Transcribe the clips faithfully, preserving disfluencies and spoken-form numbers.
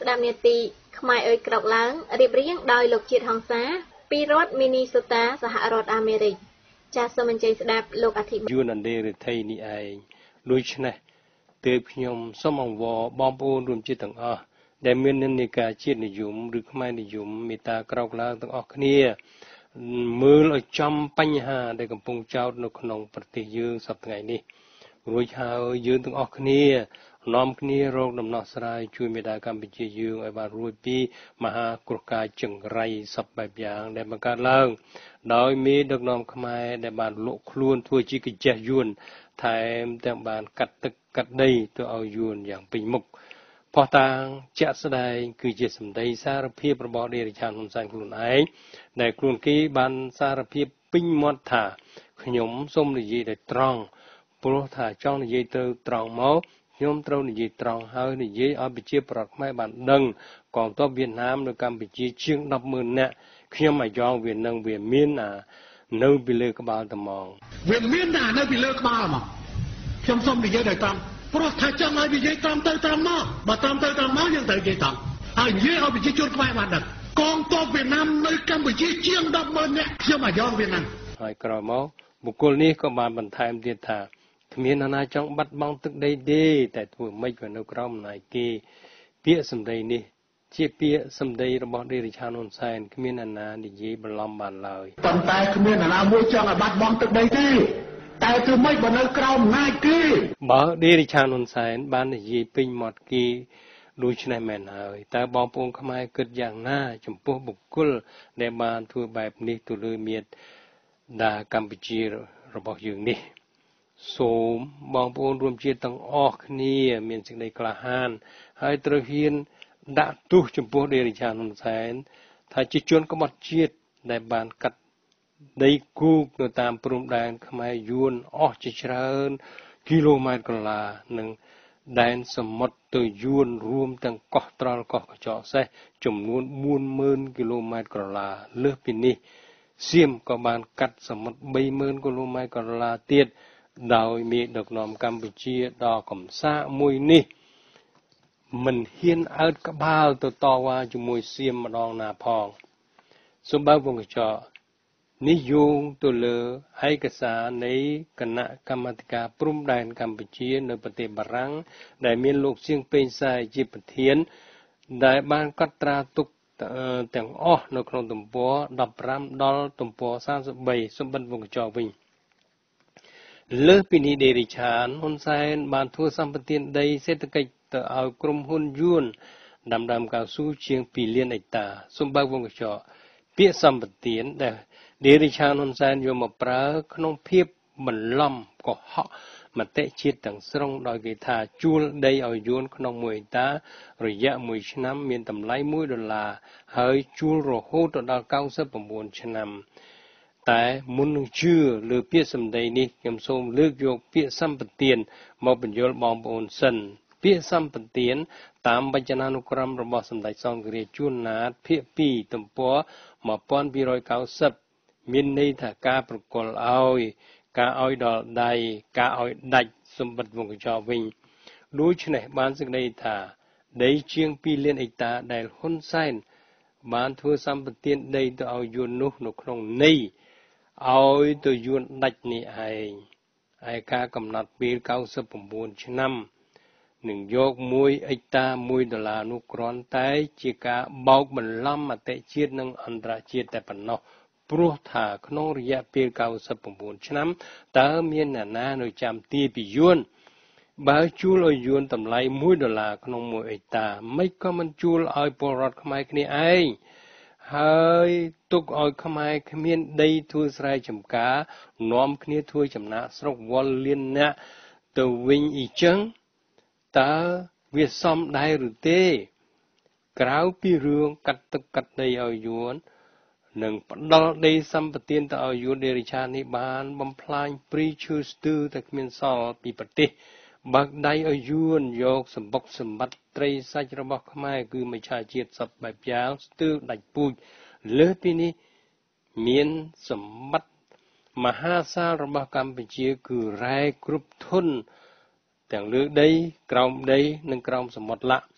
ដាប់នាទីខ្មែរអើយក្រោកឡើងរៀបរៀងដោយលោកជាតិហង្សាពីរដ្ឋមីនីសូតាសហរដ្ឋអាមេរិកចាសសូមអញ្ជើញស្ដាប់លោកអធិបតីយួនអន្តរជាតិនេះឯងដូច្នេះទើបខ្ញុំសូមអង្វរបងប្អូនរួមជាតិទាំងអស់ដែលមាននិន្នាការជាតិនិយមឬខ្មែរនិយមមេត្តាក្រោកឡើងទាំងអស់គ្នាមើលឲ្យចំបញ្ហាដែលកំពុងចោទនៅក្នុងប្រទេសយើងសប្តាហ៍នេះរួចហើយយើងទាំងអស់គ្នានាំគ្នារកដំណោះស្រាយជួយមេដាកម្ពុជាយើងឲ្យបានរួចពីមហាគ្រោះកាចចង្រៃសពបែបយ៉ាងដែលបង្កើតឡើងដោយមេដឹកនាំខ្មែរដែលបានលក់ខ្លួនធ្វើជាកិច្ចយួនថែមទាំងបានកាត់ទឹកកាត់ដីទៅឲ្យយួនយ៉ាងពេញមុខផោះតាងជាក់ស្ដែងគឺជាសម្ដីសារភាពរបស់ដេរឆានហ៊ុនសែនខ្លួនឯងដែលខ្លួនគេបានសារភាពពេញមាត់ថាខ្ញុំសូមនិយាយដោយត្រង់ព្រោះថាចង់និយាយទៅត្រង់មកខ្ញុំត្រូវនិយាយត្រង់ហើយនិយាយឲ្យប្រជាប្រដ្ឋខ្មែរបានដឹងកងទ័ពវៀតណាមនៅកម្ពុជាជាង ដប់ម៉ឺន នាក់ខ្ញុំអាយ៉ងវានឹងវាមានអានៅពីលើក្បាលត្មងវាមានតែនៅពីលើក្បាលហ្មងខ្ញុំសូមនិយាយដោយត្រង់ព្រោះថាចង់ឲ្យនិយាយត្រង់ទៅត្រង់មកបើត្រង់ទៅត្រង់មកយើងត្រូវនិយាយត្រង់ហើយនិយាយឲ្យប្រជាជនខ្មែរបានដឹងកងទ័ពវៀតណាមនៅកម្ពុជាជាង ដប់ម៉ឺន នាក់ខ្ញុំអាយ៉ងវានឹងហើយក្រោយមកបុគ្គលនេះក៏បានបន្ថែមទៀតថាគ្មានអ្នកណាចង់បាត់បង់ទឹកដីទេតែធ្វើម៉េចក៏នៅក្រោមអំណាចគេពាក្យសម្ដីនេះជាពាក្យសម្ដីរបស់ដេរឆានហ៊ុនសែនគ្មានអ្នកណានិយាយបន្លំបានឡើយប៉ុន្តែគ្មានអ្នកណាមួយចង់ឲ្យបាត់បង់ទឹកដីទេតែធ្វើម៉េចបើនៅក្រោមអំណាចគេបើដេរឆានហ៊ុនសែនបាននិយាយពេញមាត់គេដូច្នេះមែនហើយតើបងប្អូនខ្មែរគិតយ៉ាងណាចំពោះបុគ្គលដែលបានធ្វើបែបនេះទៅលើមាតុដាកម្ពុជារបស់យើងនេះសូមបងប្អូនរួមជាតិទាំងអស់គ្នាមានសេចក្តីក្លាហានហើយត្រូវហ៊ានដាក់ទោសចំពោះដេរឆានហ៊ុនសែនថាជាជនក្បត់ជាតិដែលបានកាត់ដីគូកនៅតាមព្រំដែនខ្មែរយួនអស់ជាច្រើនគីឡូម៉ែត្រកន្លះនិងដែនសមុទ្រទៅយួនរួមទាំងកោះត្រល់កោះកញ្ចក់សេះចំនួនបួនម៉ឺនគីឡូម៉ែត្រកន្លះលើសពីនេះសៀមក៏បានកាត់សមុទ្របីម៉ឺនគីឡូម៉ែត្រកន្លះទៀតដោយមេដឹកនាំកម្ពុជាដល់កំសាកមួយនេះមិនហ៊ានអើតក្បាលទៅតវ៉ាជាមួយសៀមម្ដងណាផងសម្បើវងកញ្ចក់នេះយោងទៅលើឯកសារនៃគណៈកម្មាធិការព្រំដែនកម្ពុជានៅប្រទេសបារាំងដែលមានលោកសៀងពេញសាយជាប្រធានដែលបានកត់ត្រាទុកទាំងអស់នៅក្នុងទំព័រដប់ប្រាំដល់ទំព័រសាមសិបបីសម្បត្តិវងកញ្ចក់វិញលើសពីនេះដេរឆានហ៊ុនសែនបានធ្វើសម្បទានដីសេដ្ឋកិច្ចទៅឲ្យក្រុមហ៊ុនយួនដាំដើមកៅស៊ូជាងពីរលានហិកតាសម្បើវងកញ្ចក់ពាក្យសម្បទានដែលដេរឆានហ៊ុនសែនយកមកប្រើក្នុងភាពបន្លំកុហកមតិជាតិទាំងស្រុងដោយគេថាជួលដីឲ្យយួនក្នុងមួយហិកតារយៈមួយឆ្នាំមានតម្លៃមួយដុល្លារហើយជួលរហូតដល់កៅសិប៩ឆ្នាំតែមុននឹងជឿលើពាក្យសម្ដីនេះខ្ញុំសូមលើកយកពាក្យសម្បទានមកបញ្យល់បងប្អូនសិនពាក្យសម្បទានតាមវចនានុក្រមរបស់សម្ដេចសង្ឃរាជជួនណាតភាគពីរទំព័រmột nghìn hai trăm chín mươiមានន័យថាការប្រគល់ឲ្យការឲ្យដល់ដៃការឲ្យដាច់សម្បត្តិវងកញ្ចក់វិញដូច្នេះបានសេចក្តីថាដីជាងពីរលានហិកតាដែលហ៊ុនសែនបានធ្វើសម្បទានដីទៅឲ្យយួននោះនៅក្នុងន័យឲ្យទៅយួនដាច់នេះឯងហើយការកំណត់ពេលកៅសិប៩ឆ្នាំនឹងយកមួយហិកតាមួយដុល្លារនោះគ្រាន់តែជាការបោកបន្លំមតិជាតិនិងអន្តរជាតិតែប៉ុណ្ណោះព្រោះថាក្នុងរយៈពេលកៅសិប៩ឆ្នាំតើមានអ្នកណានៅចាំទីពីយួនបើជួលឲ្យយួនតម្លៃមួយដុល្លារក្នុងមួយហិកតាមិនក៏មិនជួលឲ្យពលរដ្ឋខ្មែរគ្នាឯងហើយទុកឲ្យខ្មែរគ្មានដីធ្វើស្រែចម្ការនាំគ្នាធ្វើចំណាក់ស្រុកវល់លៀនអ្នកទៅវិញអីចឹងតើវាសមដែរឬទេក្រៅពីរឿងកាត់ទឹកកាត់ដីឲ្យយួននិងផ្ដល់ដីសម្បទានទៅឲ្យយួនដេរឆាននេះបានបំផ្លាញព្រីឈើស្ទើរតែគ្មានសល់ពីប្រទេសបើកដៃឲ្យយួនយកសម្បុកសម្បត្តិត្រីសាច់របស់ខ្មែរគឺមច្ឆជាតិសពបែបយ៉ាងស្ទើរដាច់ពូជលើសពីនេះមានសម្បត្តិមហាសាលរបស់កម្ពុជាគឺរ៉ែគ្រប់ធនទាំងលើដីក្រោមដីនិងក្រោមសមុទ្រឡាក់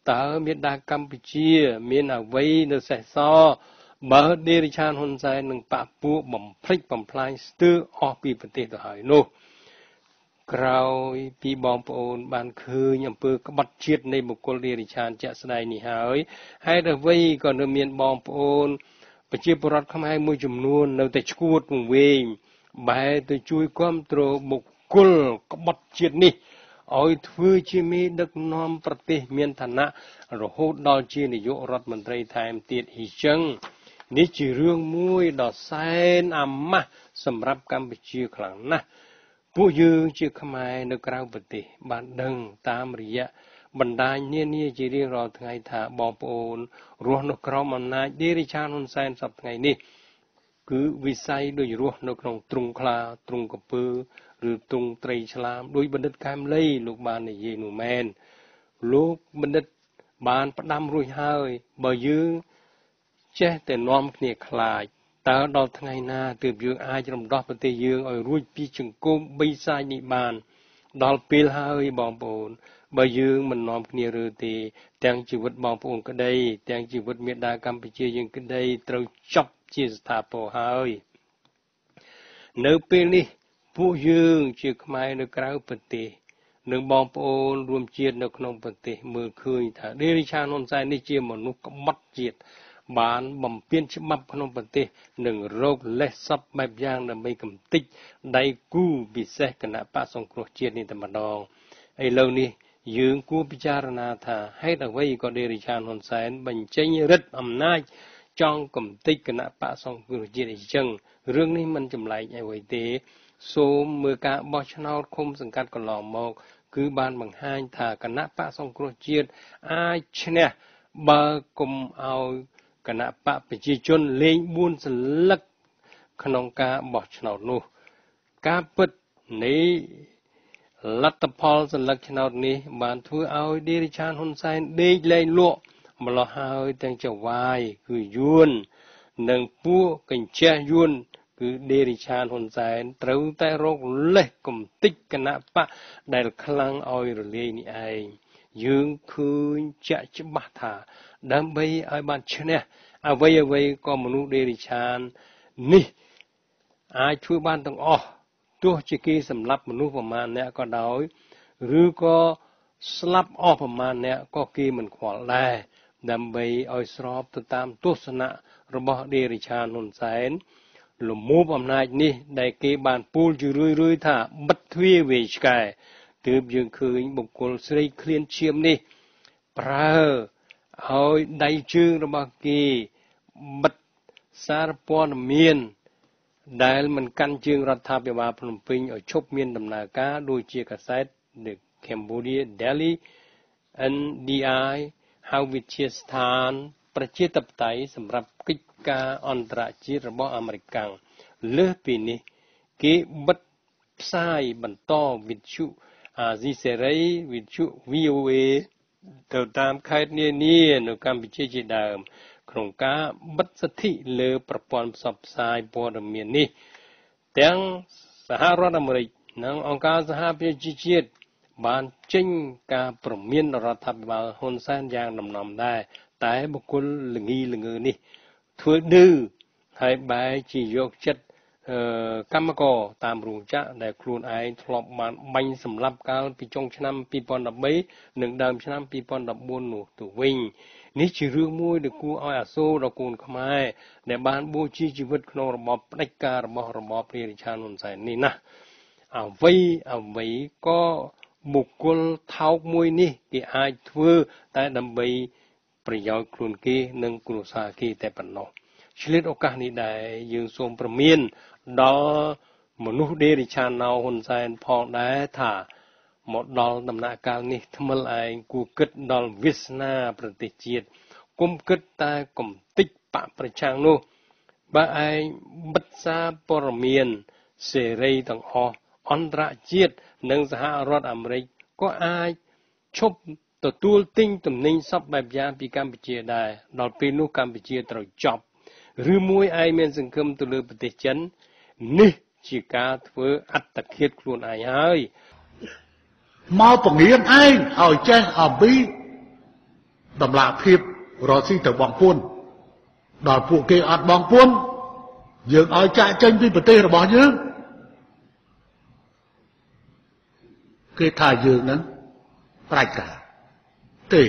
តើមានដាកម្ពុជាមានអ្វីនៅសេសសល់បើដេរិឆានហ៊ុនសែននឹងបកពួកបំភ្លេចបំផ្លាញស្ទើរអស់ពីប្រទេសទៅហើយនោះក្រោយពីបងប្អូនបានឃើញអំពើក្បត់ជាតិនៃបុគ្គលដេរិឆានជាក់ស្ដែងនេះហើយហេតុអ្វីក៏នៅមានបងប្អូនប្រជាពលរដ្ឋខ្មែរមួយចំនួននៅតែឈួតវង្វេងបែរទៅជួយគាំទ្របុគ្គលក្បត់ជាតិនេះឲ្យធ្វើជាមេដឹកនាំប្រទេសមានឋានៈរហូតដល់ជានាយករដ្ឋមន្ត្រីថែមទៀតអ៊ីចឹងនេះជារឿងមួយដ៏សែនអាម៉ាស់សម្រាប់កម្ពុជាខ្លាំងណាស់ពួកយើងជាខ្មែរនៅក្រៅប្រទេសបានដឹងតាមរយៈបណ្ដាញនានាជារៀងរាល់ថ្ងៃថាបងប្អូនរស់នៅក្រោមអំណាចដេរិឆានហ៊ុនសែនសពថ្ងៃនេះគឺវិស័យដូចរស់នៅក្នុងទ្រុងខ្លាទ្រុងកពើឬទ្រុងត្រីឆ្លាមដោយបណ្ឌិតកែមលីលោកបាននិយាយនោះមែនលោកបណ្ឌិតបានផ្ដាំរួចហើយបើយើងចេះតែនាំគ្នាខ្លាចតើដល់ថ្ងៃណាទើបយើងអាចរំដោះប្រទេសយើងឲ្យរួចពីចង្កូមបីសាច់នេះបានដល់ពេលហើយបងប្អូនបើយើងមិននាំគ្នារើទេទាំងជីវិតបងប្អូនក្តីទាំងជីវិតមាតាកម្ពុជាយើងក្តីត្រូវចប់ជាស្ថាពរហើយនៅពេលនេះពួកយើងជាខ្មែរនៅក្រៅប្រទេសនិងបងប្អូនរួមជាតិនៅក្នុងប្រទេសមើលឃើញថាដេរិឆានហ៊ុនសែននេះជាមនុស្សក្បត់ជាតិបានបំពានច្បាប់ក្នុងប្រទេសនិងរោគលេសសពបែបយ៉ាងដើម្បីកំទេចដៃគូពិសេសគណៈបកសង្គ្រោះជាតិនេះតែម្ដងឥឡូវនេះយើងគួរពិចារណាថាហេតុអ្វីក៏ដេរិឆានហ៊ុនសែនបញ្ចេញឫទ្ធិអំណាចចង់កំទេចគណៈបកសង្គ្រោះជាតិអីចឹងរឿងនេះមិនចម្លែកអ្វីទេសូមមើលការបោះឆ្នោតឃុំសង្កាត់កន្លងមកគឺបានបង្ហាញថាគណៈបកសង្គ្រោះជាតិអាចឈ្នះបើគុំឲ្យគណៈបកប្រជាជនលេងបួនសន្លឹកក្នុងការបោះឆ្នោតនោះការពិតនៃលទ្ធផលសន្លឹកឆ្នោតនេះបានធ្វើឲ្យដេរិឆានហ៊ុនសែនដេកលែងលក់ម្លោះហើយទាំងចវាយគឺយួននិងពួកកញ្ចេះយួនគឺដេរិឆានហ៊ុនសែនត្រូវតែរកលេសកំតិចគណៈបកដែលខ្លាំងឲ្យរលាយនេះឯងយើងឃើញជាក់ច្បាស់ថាដើម្បីឲ្យបានឈ្នះអ្វីអ្វីក៏មនុស្សដេរិឆាននេះអាចធ្វើបានទាំងអស់ទោះជាគេសម្លាប់មនុស្សប្រមាណអ្នកក៏ដោយឬក៏ស្លាប់អស់ប្រមាណអ្នកក៏គេមិនខ្វល់ដែរដើម្បីឲ្យស្របទៅតាមទស្សនៈរបស់ដេរិឆានហ៊ុនសែនលំមអំណាចនេះដែលគេបានពូលជារឿយៗថាបិទទ្វារវេឆ្កែទើបយើងឃើញបុគ្គលស្រីឃ្លានឈាមនេះប្រើឲ្យដៃជើងរបស់គេបិទសារព័ត៌មានដែលមិនកាន់ជើងរដ្ឋាភិបាលភ្នំពេញឲ្យឈប់មានដំណើរការដូចជាកាសែត The Cambodia Daily អិន ឌី អាយ ហៅវិជាស្ថានប្រជាធិបតេយ្យសម្រាប់កិច្ចការអន្តរជាតិរបស់អាមេរិកលើសពីនេះគេបិទផ្សាយបន្តវិទ្យុអាស៊ីសេរីវិទ្យុ វី អូ เอ ទៅតាមខេត្តនានានៅកម្ពុជាជាដើមក្នុងការបិទសិទ្ធិលើប្រព័ន្ធផ្សព្វផ្សាយព័ត៌មាននេះទាំងសហរដ្ឋអាមេរិកនិងអង្គការសហប្រជាជាតិបានចេញការព្រមានរដ្ឋាភិបាលហ៊ុនសែនយ៉ាងដំណំដែរតែបុគ្គលល្ងីល្ងើនេះធ្វើឌឺហើយបែរជាយកចិត្តកម្មករតាមរោងចក្រដែលខ្លួនឯងធ្លាប់បានបាញ់សម្លាប់កាលពីចុងឆ្នាំពីរពាន់ដប់បីនិងដើមឆ្នាំពីរពាន់ដប់បួននោះទៅវិញនេះជារឿងមួយដែលគួរឲ្យអាសូរដល់កូនខ្មែរដែលបានបូជាជីវិតក្នុងរបបផ្ដាច់ការរបស់របបព្រះរាជាហ៊ុនសែននេះណាអ្វីអ្វីក៏បុគ្គលថោកមួយនេះគេអាចធ្វើតែដើម្បីប្រយោជន៍ខ្លួនគេនិងគ្រួសារគេតែប៉ុណ្ណោះឆ្លៀតឱកាសនេះដែរយើងសូមព្រមានដល់មនុស្សដេរិឆានណៅហ៊ុនសែនផងដែរថាមកដល់ដំណាក់កាលនេះថ្មិលឯងគួរគិតដល់វាសនាប្រទេសជាតិគុំគិតតែកំតិចបកប្រឆាំងនោះបើឯងបិទសារព័ត៌មានសេរីទាំងអស់អន្តរជាតិនិងសហរដ្ឋអាមេរិកក៏អាចឈប់ទទួលទិញទំនិញសពបែបយ៉ាងពីកម្ពុជាដែរដល់ពេលនោះកម្ពុជាត្រូវចប់ឬមួយឯងមានសង្ឃឹមទៅលើប្រទេសចិននេះជាការធ្វើអត្តឃាតខ្លួនឯងហើយមកពង្រៀនឯងឲ្យចេះអំពីតម្លាភាពរកស៊ីទៅបងពួនដល់ពួកគេអត់បងពួនយើងឲ្យចាក់ចេញពីប្រទេសរបស់យើងគេថាយើងហ្នឹងប្រាជ្ញាទេ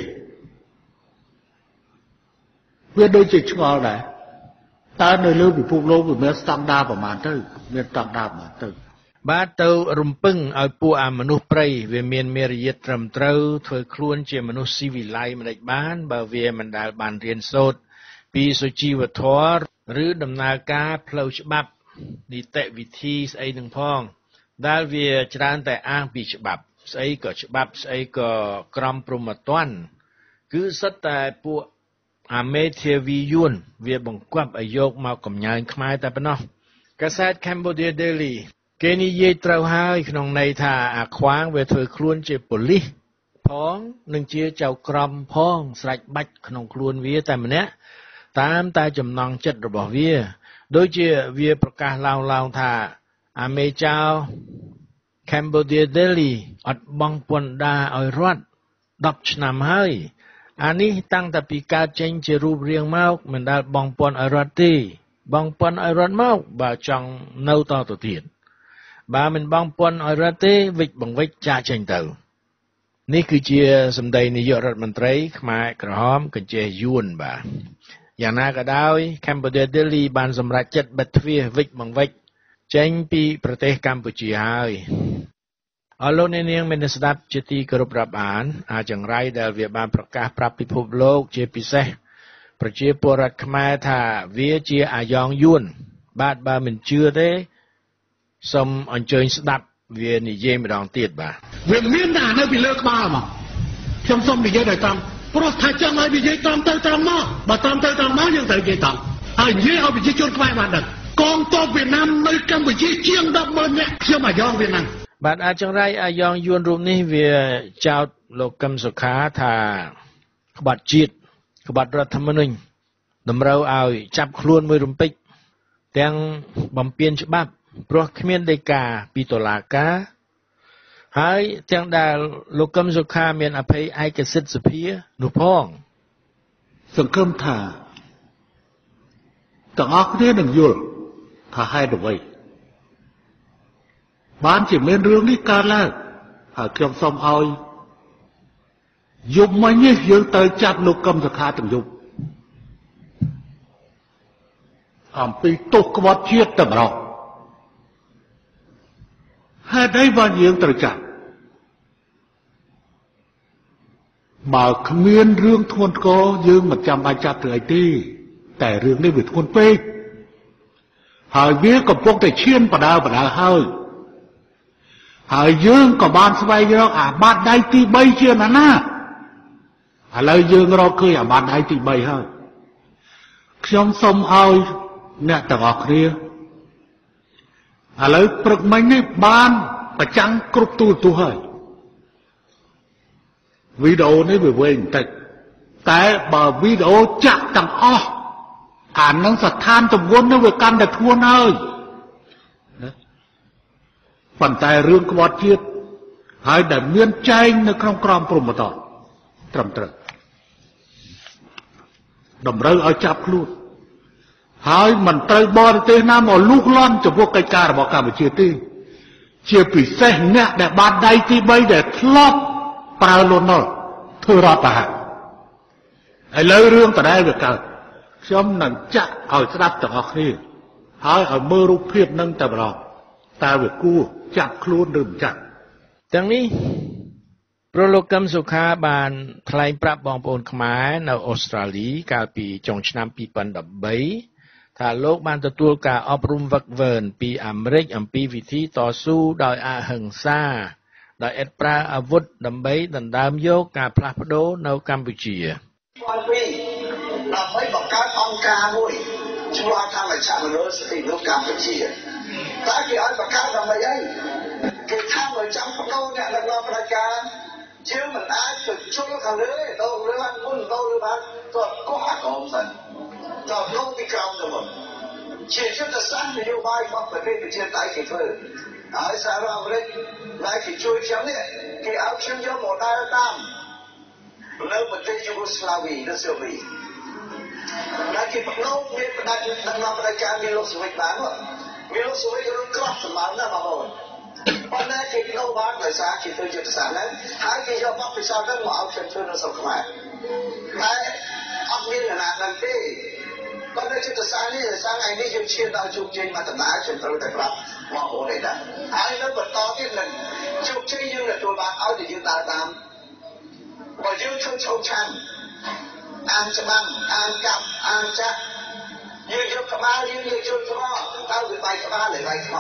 វាដូចជាឆ្ងល់ដែរតើនៅលើពិភពលោកវាមានស្តង់ដារប្រមាណទៅមានស្តង់ដារប្រមាណទៅបាទទៅរំពឹងឲ្យពួកអាមនុស្សព្រៃវាមានមេរយាទត្រឹមត្រូវធ្វើខ្លួនជាមនុស្សស៊ីវិល័យមិនដេចបានបើវាមិនដែលបានរៀនសូត្រពីសុជីវធម៌ឬដំណើរការផ្លូវច្បាប់នីតិវិធីស្អីនឹងផងដែលវាច្រើនតែអាងពីច្បាប់ស្អីក៏ច្បាប់ស្អីក៏ក្រមព្រហ្មទណ្ឌគឺសិតតែពួកអាមេធាវីយួនវាបង្គាប់ឲ្យយកមកកំញើញខ្មែរតែប៉ុណ្ណោះកាសែត Cambodia Daily គេនិយាយត្រូវហើយក្នុងន័យថាអាខ្វាងវាធ្វើខ្លួនជាប៉ូលីសផងនិងជាចៅក្រមផងស្រេចបាច់ក្នុងខ្លួនវាតែម្នាក់តាមតែចំណង់ចិត្តរបស់វាដូចជាវាប្រកាសឡើងឡើងថាអាមេចៅ Cambodia Daily អត់បង់ពន្ធដារឲ្យរដ្ឋដប់ឆ្នាំហើយអានេះតាំងតែពីកើតចេញជារូបរាងមកមិនដែលបង់ពន្ធឲ្យរដ្ឋទេបង់ពន្ធឲ្យរដ្ឋមកបើចង់នៅតទៅទៀតបើមិនបង់ពន្ធឲ្យរដ្ឋទេវិច្ចបង្វិច្ចចាកចេញទៅនេះគឺជាសម្ដីនាយករដ្ឋមន្ត្រីខ្មែរក្រហមកញ្ចេះយួនបាទយ៉ាងណាក៏ដោយ Cambodia Daily បានសម្រេចចិត្តបិទទ្វារវិច្ចបង្វិច្ចចេញពីប្រទេសកម្ពុជាហើយអរលោកអ្នកនាងមានស្ដាប់ជាទីគោរពរាប់អានអាចង្រៃដែលវាបានប្រកាសប្រាប់ពិភពលោកជាពិសេសប្រជាពលរដ្ឋខ្មែរថាវាជាអាយ៉ងយួនបាទបើមិនជឿទេសូមអញ្ជើញស្ដាប់វានិយាយម្ដងទៀតបាទវាមានតែនៅពីលើក្បាលមកខ្ញុំសូមនិយាយដោយតាមព្រោះថាចង់ឲ្យនិយាយតាមទៅតាមមកបើតាមទៅតាមមកយើងត្រូវនិយាយតាមហើយនិយាយឲ្យប្រជាជនខ្មែរបានដឹងកងទ័ពវៀតណាមនៅកម្ពុជាជាង ដប់ម៉ឺន នាក់ខ្ញុំអាយ៉ងវៀតណាមបាទអាចង្រៃអាយ៉ងយួនរូបនេះវាចោទលោកកឹមសុខាថាក្បត់ជាតិក្បត់រដ្ឋធម្មនុញ្ញតម្រូវឲ្យចាប់ខ្លួនមួយរំពេចទាំងបំពានច្បាប់ព្រោះគ្មានដីកាពីតុលាការហើយទាំងដែលលោកកឹមសុខាមានអភ័យឯកសិទ្ធិសភានោះផងសង្ឃឹមថាទាំងអស់គ្នានឹងយល់ថាហេតុអ្វីបានជាមានរឿងនេះកើតឡើងហើយខ្ញុំសូមឲ្យយប់មិញនេះយើងទៅចាប់លោកកឹមសុខាទាំងយប់អំពីទោសក្បត់ជាតិតែម្ដងហេតុអីបានយើងត្រូវចាប់បើគ្មានរឿងធ្ងន់ធ្ងរយើងមិនចាំបាច់ចាប់ធ្វើអីទេតែរឿងនេះវាធ្ងន់ពេកហើយវាកំពុងតែឈានបដាបដាហើយហើយយើងក៏បានស្វែងរកអាបាតដៃទីបីជាណាណាឥឡូវយើងរកឃើញអាបាតដៃទីបីហើយខ្ញុំសូមឲ្យអ្នកទាំងអស់គ្នាឥឡូវព្រឹកមិញនេះបានប្រចាំងគ្រប់ទូរទស្សន៍ហើយវីដេអូនេះវាវែងបន្តិចតែបើវីដេអូចាក់ទាំងអស់អានឹងស្ថានទម្ងន់នោះវាកាន់តែធ្ងន់ហើយប៉ុន្តែរឿងក្បត់ជាតិហើយដែលមានចែងនៅក្នុងក្រមព្រហ្មទណ្ឌត្រឹមត្រូវតម្រូវឲ្យចាប់ខ្លួនហើយមិនត្រូវបរទេសណាមកលូកលាន់ចំពោះកិច្ចការរបស់កម្ពុជាទេជាពិសេសអ្នកដែលបានដៃទីបីដែលធ្លាប់ប្រើលន់នល់ធ្វើរដ្ឋប្រហារឥឡូវរឿងដដែលវាកើតខ្ញុំនឹងចាក់ឲ្យស្ដាប់ទាំងអស់គ្នាហើយឲ្យមើលរូបភាពនឹងតែម្ដងតើវាគួរចាក់ខ្លួនឬមិនចាក់ទាំងនេះប្រលោកកឹមសុខាបានថ្លែងប្រាប់បងប្អូនខ្មែរនៅអូស្ត្រាលីកាលពីចុងឆ្នាំពីរពាន់ដប់បីថាលោកបានទទួលការអប់រំវឹកវើពីអាមេរិកអំពីវិធីតស៊ូដោយអហិង្សាដោយឥតប្រើអាវុធដើម្បីដណ្ដើមយកការផ្លាស់ប្ដូរនៅកម្ពុជាដើម្បីបង្កើតអង្គការមួយឈ្មោះអង្គការមជ្ឈមណ្ឌលសិទ្ធិមនុស្សកម្ពុជាតែគេឲ្យបង្កើតដើម្បីអីគេថាឲ្យចាំបដូរអ្នកដឹកនាំផ្ដាច់ការជាមិនអាចទៅជុលខាងលើទេទៅលើបានមុនទៅលើបានទៅកោះអាក្រមសិនទៅនោះពីក្រោមទៅមុនជាយុទ្ធសាស្ត្រនយោបាយរបស់ប្រទេសប្រជាតៃគេធ្វើហើយសហរដ្ឋអាមេរិកដែលគេជួយខ្ញុំនេះគេឲ្យខ្ញុំយក model តាមនៅប្រទេសយូហ្គោស្លាវីនៅសេវីដែលគេបដូរមានផ្ដាច់ដឹកនាំផ្ដាច់ការមីឡូសេវិចបានមីឡូសេវិចរត់ក្រោះសម្រាប់ណាបងប្អូនប៉ុន្តែគេបដូរបានដោយសារគេធ្វើយុទ្ធសាស្ត្រហ្នឹងហើយគេយកបទពិសោធន៍ហ្នឹងមកឲ្យខ្ញុំធ្វើនៅស្រុកខ្មែរតែអត់មានអ្នកណាដឹងទេប៉ុន្តែយុទ្ធសាស្ត្រនេះដោយសារថ្ងៃនេះយើងឈានដល់ជោគជ័យមកដំណើរខ្ញុំត្រូវតែប្រាប់បងប្អូននេះដែរហើយនៅបន្តទៀតនឹងជោគជ័យយើងទទួលបានឲ្យតែយើងដើរតាមបើយើងធ្វើឈោឆាន់អានច្បាំងអានកាប់អានចាក់យើងយកក្បាលយើងយកជន់ថ្មតើវាបែកក្បាលឬបែកថ្ម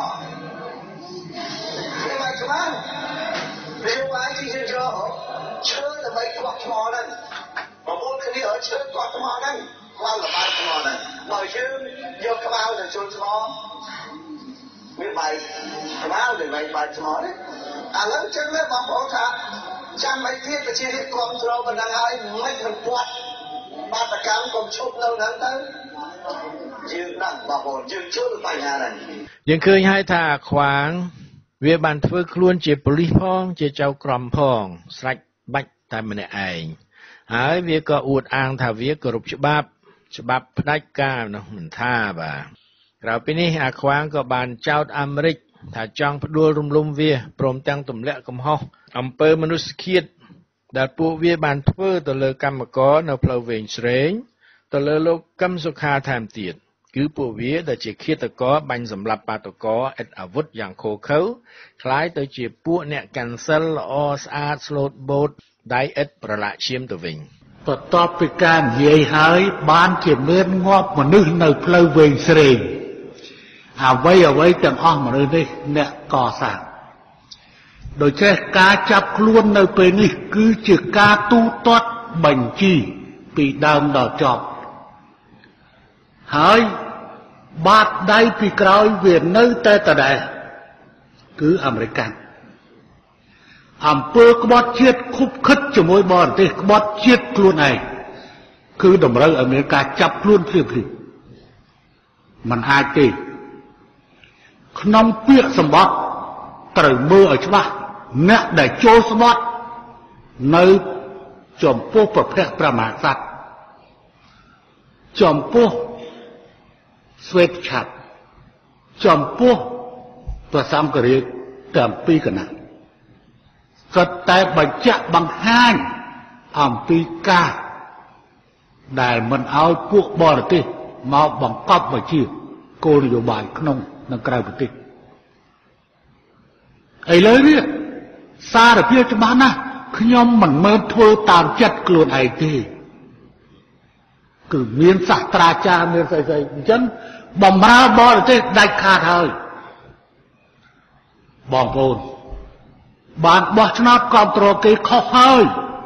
វាបែកក្បាលវាបែកที่យើងយកឈើដើម្បីខ្វក់ថ្មហ្នឹងបងប្អូនគ្នាឲ្យឈើខ្វក់ថ្មហ្នឹងខ្វល់ល្បាយថ្មហ្នឹងបើយើងយកក្បាលទៅជន់ថ្មវាបែកក្បាលឬបែកបែកថ្មនេះឥឡូវចឹងណាបងប្អូនថាចាំមិនទៀតប្រជារាស្ត្រគ្រប់គ្រងប៉ុណ្ណឹងហើយមិនមិនពាត់បាតកម្មកុំឈប់នៅហ្នឹងទៅយើងដឹងបងប្អូនយើងជួបបញ្ហាហ្នឹងយើងឃើញហើយថាអាខ្វាងវាបានធ្វើខ្លួនជាប៉ូលីសផងជាចៅក្រមផងស្រេចបាច់តែម្នាក់ឯងហើយវាក៏អួតអាងថាវាគោរពច្បាប់ច្បាប់ផ្ដាច់ការនោះមិនថាបាទក្រៅពីនេះអាខ្វាងក៏បានចោទអាមេរិកថាចង់ផ្ដួលរំលំវាព្រមទាំងទម្លាក់កំហុសអំពើមនុស្សឃាតដែលពួកវាបានធ្វើទៅលើកម្មករនៅផ្លូវវែងស្រេងទៅលើលោកកឹមសុខាថែមទៀតគឺពួកវាដែលជាឃាតករបាញ់សម្លាប់បាតុករឥតអាវុធយ៉ាងឃោរឃៅคล้ายទៅជាពួកអ្នកកាន់សិលល្អស្អាតស្លូតបូតដៃឥតប្រឡាក់ឈាមទៅវិញបន្ទាប់ពីការនិយាយហើយបានជាមានងាប់មនុស្សនៅផ្លូវវែងស្រេងអ្វីអ្វីទាំងអស់មនុស្សនេះអ្នកកសាងដូច្នេះការចាប់ខ្លួននៅពេលនេះគឺជាការទូទាត់បញ្ជីពីដើមដល់ចប់ហើយបាតដៃពីក្រោយវានៅតែដដែលគឺអាមេរិកអំពើក្បត់ជាតិខុបខិតជាមួយបរទេសក្បត់ជាតិខ្លួនឯងគឺតម្រូវឲ្យមានការចាប់ខ្លួនភ្លាមៗมันអាចទេក្នុងពាក្យសម្បត្តិត្រូវមើលឲ្យច្បាស់អ្នកដែលចូលស្បត់នៅចំពោះព្រះភ័ក្ត្រព្រះមហាក្សត្រចំពោះស្វេតឆ័ត្រចំពោះព្រះសង្ឃរាជទាំងពីរគណៈសុទ្ធតែបញ្ជាក់បង្ហាញអំពីការដែលមិនឲ្យពួកបរទេសមកបង្កប់បញ្ជាគោលនយោបាយក្នុងនិងក្រៅប្រទេសឥឡូវនេះសារភាពច្បាស់ណាស់ខ្ញុំមិនមែនធ្វើតាមចិត្តខ្លួនឯងទេគឺមានសាស្ត្រាចារ្យមានស្អីៗអញ្ចឹងបំរើបរទេសដាច់ខាតហើយបងប្អូនបានបោះឆ្នោតគ្រប់គ្រងគេខុសហើយ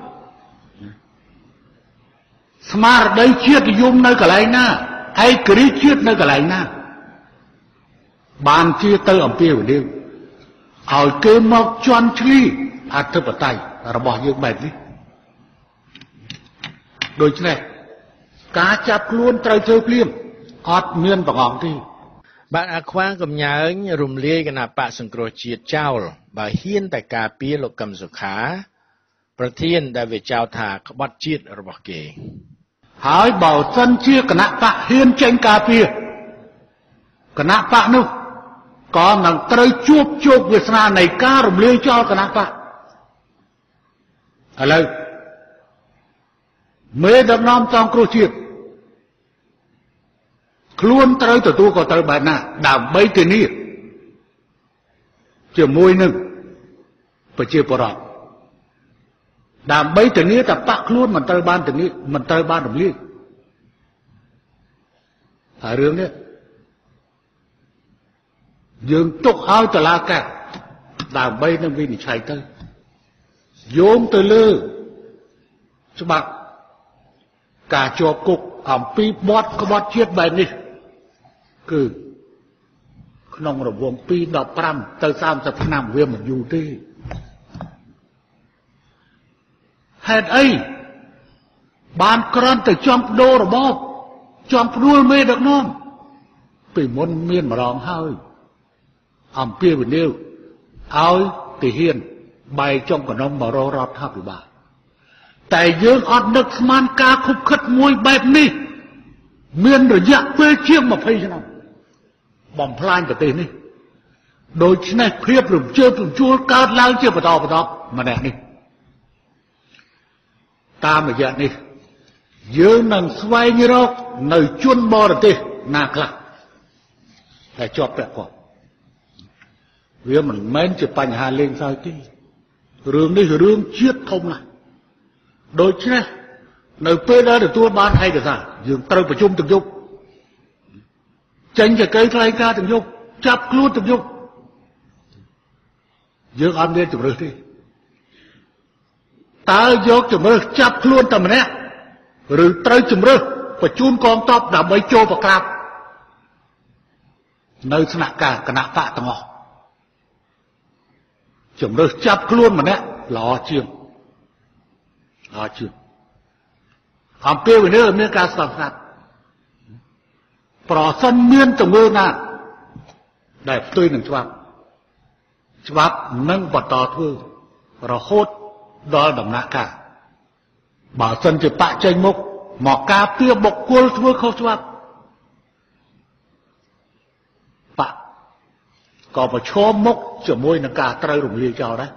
ស្មារតីជាតិនិយមនៅកន្លែងណាឯករាជ្យជាតិនៅកន្លែងណាបានជាទៅអំពាវនាវឲ្យគេមកជន់ឈ្លីអធិបតេយ្យរបស់យើងបែបនេះដូច្នេះការចាប់ខ្លួនត្រូវធ្វើភ្លាមអត់មានប្រងទេបាទអាខ្វាងកំញើញរំលាយគណៈបកសង្គ្រោះជាតិចោលបើហ៊ានតែការពារលោកកឹមសុខាប្រធានដែលវាចោទថាក្បត់ជាតិរបស់គេហើយបើសិនជាគណៈបកហ៊ានចេញការពារគណៈបកនោះក៏នឹងត្រូវជួបជោគវាសនានៃការរំលាយចោលគណៈបកឥឡូវមេដឹកនាំសង្គ្រោះជាតិខ្លួនត្រូវទទួលក៏ត្រូវបែបណាដើម្បីធានាជាមួយនឹងប្រជាពលរដ្ឋដើម្បីធានាថាបកខ្លួនមិនត្រូវបានធានាមិនត្រូវបានរំលាយហើយរឿងនេះយើងទុកឲ្យតុលាការដើម្បីនឹងវិនិច្ឆ័យទៅយោងទៅលើច្បាប់ការជាប់គុកអំពីបទក្បត់ជាតិបែបនេះគឺក្នុងរង្វង់ពីដប់ប្រាំទៅសាមសិបឆ្នាំវាមិនយូរទេហេតុអីបានក្រាន់តែចង់ដូររបបចង់ផ្ដួលមេដឹកនាំពីមុនមានម្ដងហើយអំពាវនាវឲ្យទាហានបែកចុងកណ្ដុំមករករដ្ឋាភិបាលแต่យើងអត់នឹកស្មានការខុបខិតមួយបែបនេះមានរយៈពេលជាងยี่สิบឆ្នាំបំផ្លាញប្រទេសនេះដូច្នេះភាពរំជើបរំជួលកើតឡើងជាបន្តបន្ទាប់ម្នាក់នេះតាមរយៈនេះយើងនឹងស្វែងរកនៅជនបរទេសណាខ្លះដែលជាប់ពាក់ព័ន្ធវាមិនមែនជាបញ្ហាលេងសើចទេរឿងនេះរឿងជាតិធំណាស់ដូច្នេះនៅពេលដែលទទួលបានឯកសារយើងត្រូវប្រជុំទាំងយប់ចេញចក្រីថ្លែងការណ៍ទាំងយប់ចាប់ខ្លួនទាំងយប់យើងអត់មានជំរឿសទេតើយកជំរឿសចាប់ខ្លួនតែម្នាក់ឬត្រូវជំរឿសបញ្ជូនកងទ័ពដើម្បីចូលប្រក្រាបនៅស្នាក់ការគណៈបកទាំងអស់ជំរឿសចាប់ខ្លួនម្នាក់ល្អជាងល្អជាងអំពាវនាវមានការស្ដាប់ស្ដាប់ប្រសិនមានទង្វើណាដែលផ្ទុយនឹងច្បាប់ច្បាប់នឹងបន្តធ្វើរហូតដល់ដំណាក់កាលបើសិនជាបកចេញមុខមកការពារបុគ្គលធ្វើខុសច្បាប់បកក៏ប្រឈមមុខជាមួយនឹងការត្រូវរំលាយចោលដែរ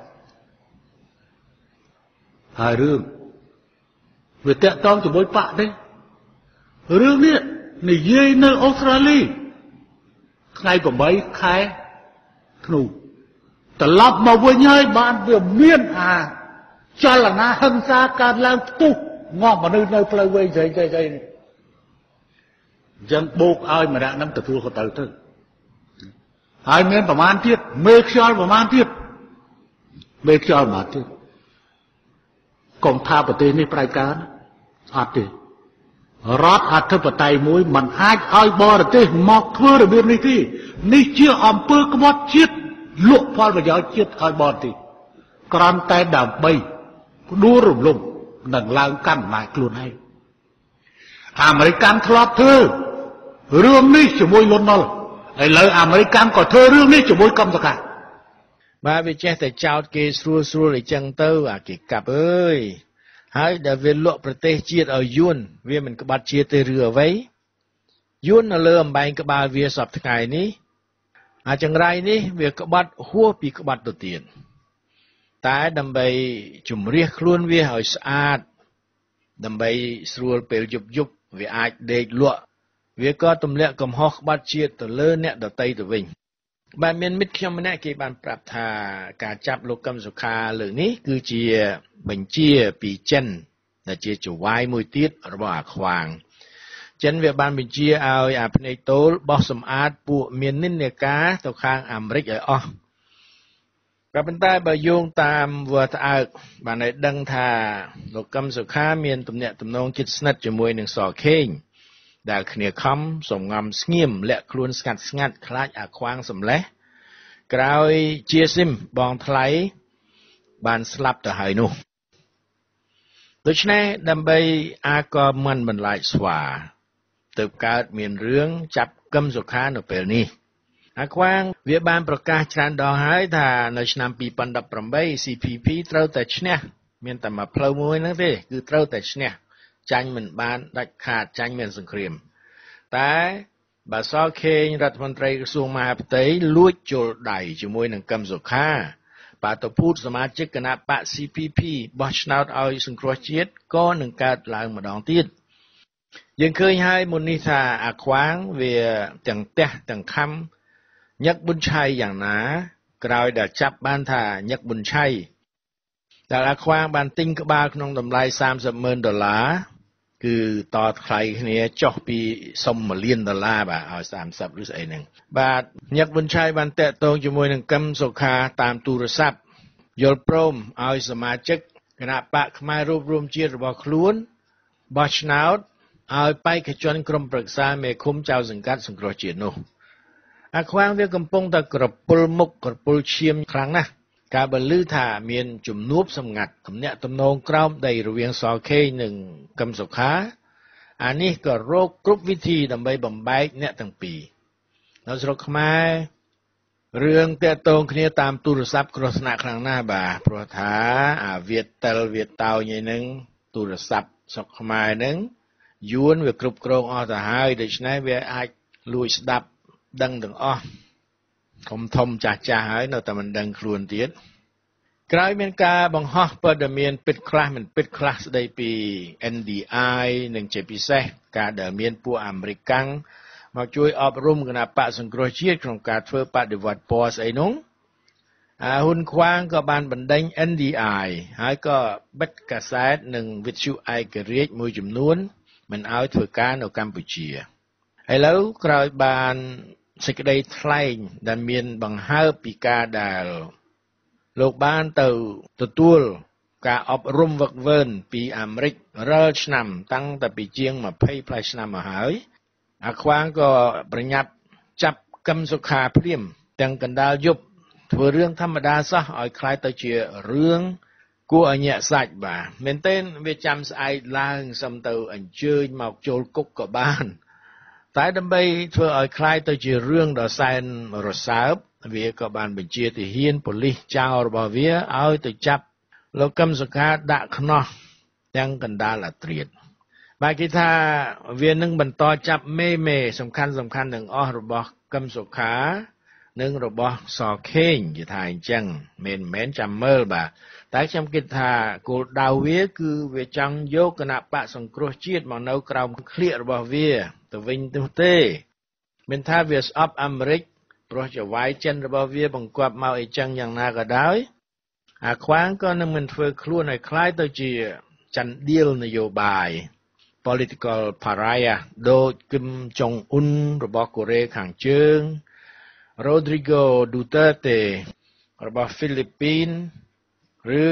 ហើយរឿងវាតាក់ទងជាមួយបកទេរឿងនេះនិយាយនៅអូស្ត្រាលីថ្ងៃeightខែធ្នូត្រឡប់មកវិញហើយបានវាមានអាចលនាហិង្សាកើតឡើងផ្ទុះងាប់មនុស្សនៅផ្លូវវែងស្រីស្រីស្រីនេះអញ្ចឹងបូកឲ្យម្នាក់ហ្នឹងទទួលក៏ទៅទៅហើយមានប្រមាណទៀតមេខ្យល់ប្រមាណទៀតមេខ្យល់ប្រមាណទៀតកុំថាប្រទេសនេះប្រែកកើតអត់ទេរដ្ឋអធិបតេយ្យមួយមិនអាចឲ្យបរទេសមកធ្វើរបៀបនេះទេនេះជាអំពើក្បត់ជាតិលក់ផលប្រយោជន៍ជាតិឲ្យបរទេសគ្រាន់តែដើម្បីផ្ដួលរំលំនិងឡើងកាន់អំណាចខ្លួនឯងអាមេរិកធ្លាប់ធ្វើរឿងនេះជាមួយលន់នល់ឥឡូវអាមេរិកក៏ធ្វើរឿងនេះជាមួយកឹមសុខាបាទវាចេះតែចោតគេស្រួលស្រួលអញ្ចឹងទៅអាគេកាប់អើយហើយដែលវាលក់ប្រទេសជាតិឲ្យយួនវាមិនក្បត់ជាតិទេឬអ្វីយួននៅលើអំបែងក្បាលវាសពថ្ងៃនេះអាចង្រៃនេះវាក្បត់ហួសពីក្បត់ទៅទៀតតែដើម្បីជំរះខ្លួនវាឲ្យស្អាតដើម្បីស្រួលពេលយប់យប់វាអាចដេកលក់វាក៏ទម្លាក់កំហុសក្បត់ជាតិទៅលើអ្នកដទៃទៅវិញបាទមានមិត្តខ្ញុំម្នាក់គេបានប្រាប់ថាការចាប់លោកកឹមសុខាលើនេះគឺជាបញ្ជាពីចិនដែលជាចវាយមួយទៀតរបស់អាខ្វាងចិនវាបានបញ្ជាឲ្យអាភ្នែកតូលបោះសម្អាតពួកមាននិន្នាការទៅខាងអាមេរិកឲ្យអស់ក៏ប៉ុន្តែបើយោងតាមវត្តអើកបានឲ្យដឹងថាលោកកឹមសុខាមានទំនាក់ទំនងជិតស្និទ្ធជាមួយនឹងសខេងដែលគ្នាខំសំងំស្ងៀមលាក់ខ្លួនស្ងាត់ស្ងាត់ខ្លាចអាខ្វាងសម្លេះក្រោយជាស៊ីមបងថ្លៃបានស្លាប់ទៅហើយនោះដូច្នេះដើម្បីអាកមិនបន្លាចស្វាទើបកើតមានរឿងចាប់កឹមសុខានៅពេលនេះអាខ្វាងវាបានប្រកាសច្រើនដងហើយថានៅឆ្នាំtwo thousand eighteen ซี พี พี ត្រូវតែឈ្នះមានតែមួយផ្លូវមួយហ្នឹងទេគឺត្រូវតែឈ្នះចាញ់មិនបានដាច់ខាតចាញ់មានសង្គ្រាមតែបើសខេងរដ្ឋមន្ត្រីក្រសួងមហាផ្ទៃលួចជល់ដៃជាមួយនឹងកឹមសុខាបាតុភូតសមាជិកគណៈបក ซี พี พี បោះឆ្នោតឲ្យសង្គ្រោះជាតិក៏នឹងកើតឡើងម្ដងទៀតយើងឃើញហើយមុននេះថាអាខ្វាងវាទាំងទះទាំងខំញឹកប៊ុនឆៃយ៉ាងណាក្រោយដែលចាប់បានថាញឹកប៊ុនឆៃដែលអាខ្វាងបានទិញក្បាលក្នុងតម្លៃthirty thousandដុល្លារគឺតតថ្លៃគ្នាចុះពីសុំមួយលានដុល្លារបាទឲ្យthirtyឬស្អីហ្នឹងបាទញឹកប៊ុនឆៃបានតាក់ទងជាមួយនឹងកឹមសុខាតាមទូរស័ព្ទយល់ព្រមឲ្យសមាជិកគណៈបកផ្នែករួបរวมជាតិរបស់ខ្លួនបោះឆ្នោតឲ្យបេក្ខជនក្រុមប្រឹក្សាមេឃុំចៅសង្កាត់សង្គ្រោះជាតិនោះអាខ្វាងវាកំពុងតែក្រពុលមុខក្រពុលឈាមខ្លាំងណាស់ការបើឮថាមានជំនួបសម្ងាត់ទំនាក់ទំនងក្រោមដីរវាងសខេងនិងកឹមសុខាអានេះក៏រកគ្រប់វិធីដើម្បីបំបែកអ្នកទាំងពីរនៅស្រុកខ្មែររឿងតាក់ទងគ្នាតាម ទូរស័ព្ទគ្រោះថ្នាក់ខ្លាំងណាស់បាទព្រោះថាអាវាតតិលវាតោញឯហ្នឹងទូរស័ព្ទស្រុកខ្មែរហ្នឹងយួនវាគ្រប់គ្រងអស់ទៅហើយដូច្នេះវាអាចលួចស្ដាប់ដឹងទាំងអស់ធំធំចាស់ចាស់ហើយនៅតែមិនដឹងខ្លួនទៀតក្រោយមានការបង្ហោះព័ត៌មានពិតខ្លះមិនពិតខ្លះស្ដីពី N D I និងជាពិសេសការដែលមានពួកអាមេរិកកាំងមកជួយអប់រំគណៈបកសង្គ្រោះជាតិក្នុងការធ្វើបដិវត្តពណ៌ស្អីនោះអាហ៊ុនខ្វាងក៏បានបណ្ដេញ N D I ហើយក៏បិទកាសែតនិងវិទ្យុឯករាជ្យមួយចំនួនមិនឲ្យធ្វើការនៅកម្ពុជាឥឡូវក្រោយបានសេចក្តីថ្លែងដែលមានបង្ហើបពីការដែលលោកបានទៅទទួលការអប់រំវឹកវើពីអាមេរិករាល់ឆ្នាំតាំងតែពីជាងยี่สิบផ្លែឆ្នាំមកហើយអាខ្វាងក៏ប្រញាប់ចាប់កឹមសុខាភ្លាមទាំងកណ្ដាលយប់ធ្វើរឿងធម្មតាសោះឲ្យคล้ายទៅជារឿងគួរឲ្យញាក់សាច់បាទមែនទែនវាចាំស្អែកឡើងសំទៅអញ្ជើញមកចូលគុកក៏បានតែដើម្បីធ្វើឲ្យคล้ายទៅជារឿងដ៏សែនរសើបវាក៏បានបញ្ជាទាហានប៉ូលីសចៅរបស់វាឲ្យទៅចាប់លោកកឹមសុខាដាក់ខ្នោះទាំងកណ្ដាលអាត្រៀតបាទគេថាវានឹងបន្តចាប់មេមេសំខាន់សំខាន់ទាំងអស់របស់កឹមសុខានិងរបស់សខេងគេថាអញ្ចឹងមិនមែនចាំមើលបាទតែខ្ញុំគិតថាគោលដៅវាគឺវាចង់យកគណៈបកសង្គ្រោះជាតិមកនៅក្រោមឃ្លៀករបស់វាទៅវិញទៅទេមិនថាវាស្អប់អាមេរិកព្រោះចវាយចិនរបស់វាបង្គាប់មកអីចឹងយ៉ាងណាក៏ដោយអាខ្វាងក៏នឹងមិនធ្វើខ្លួនឲ្យคล้ายទៅជាចន្ទៀលនយោបាយ political pariah ដូចគឹមចុងអ៊ុនរបស់កូរ៉េខាងជើង Rodrigo Duterte របស់ហ្វីលីពីនឬ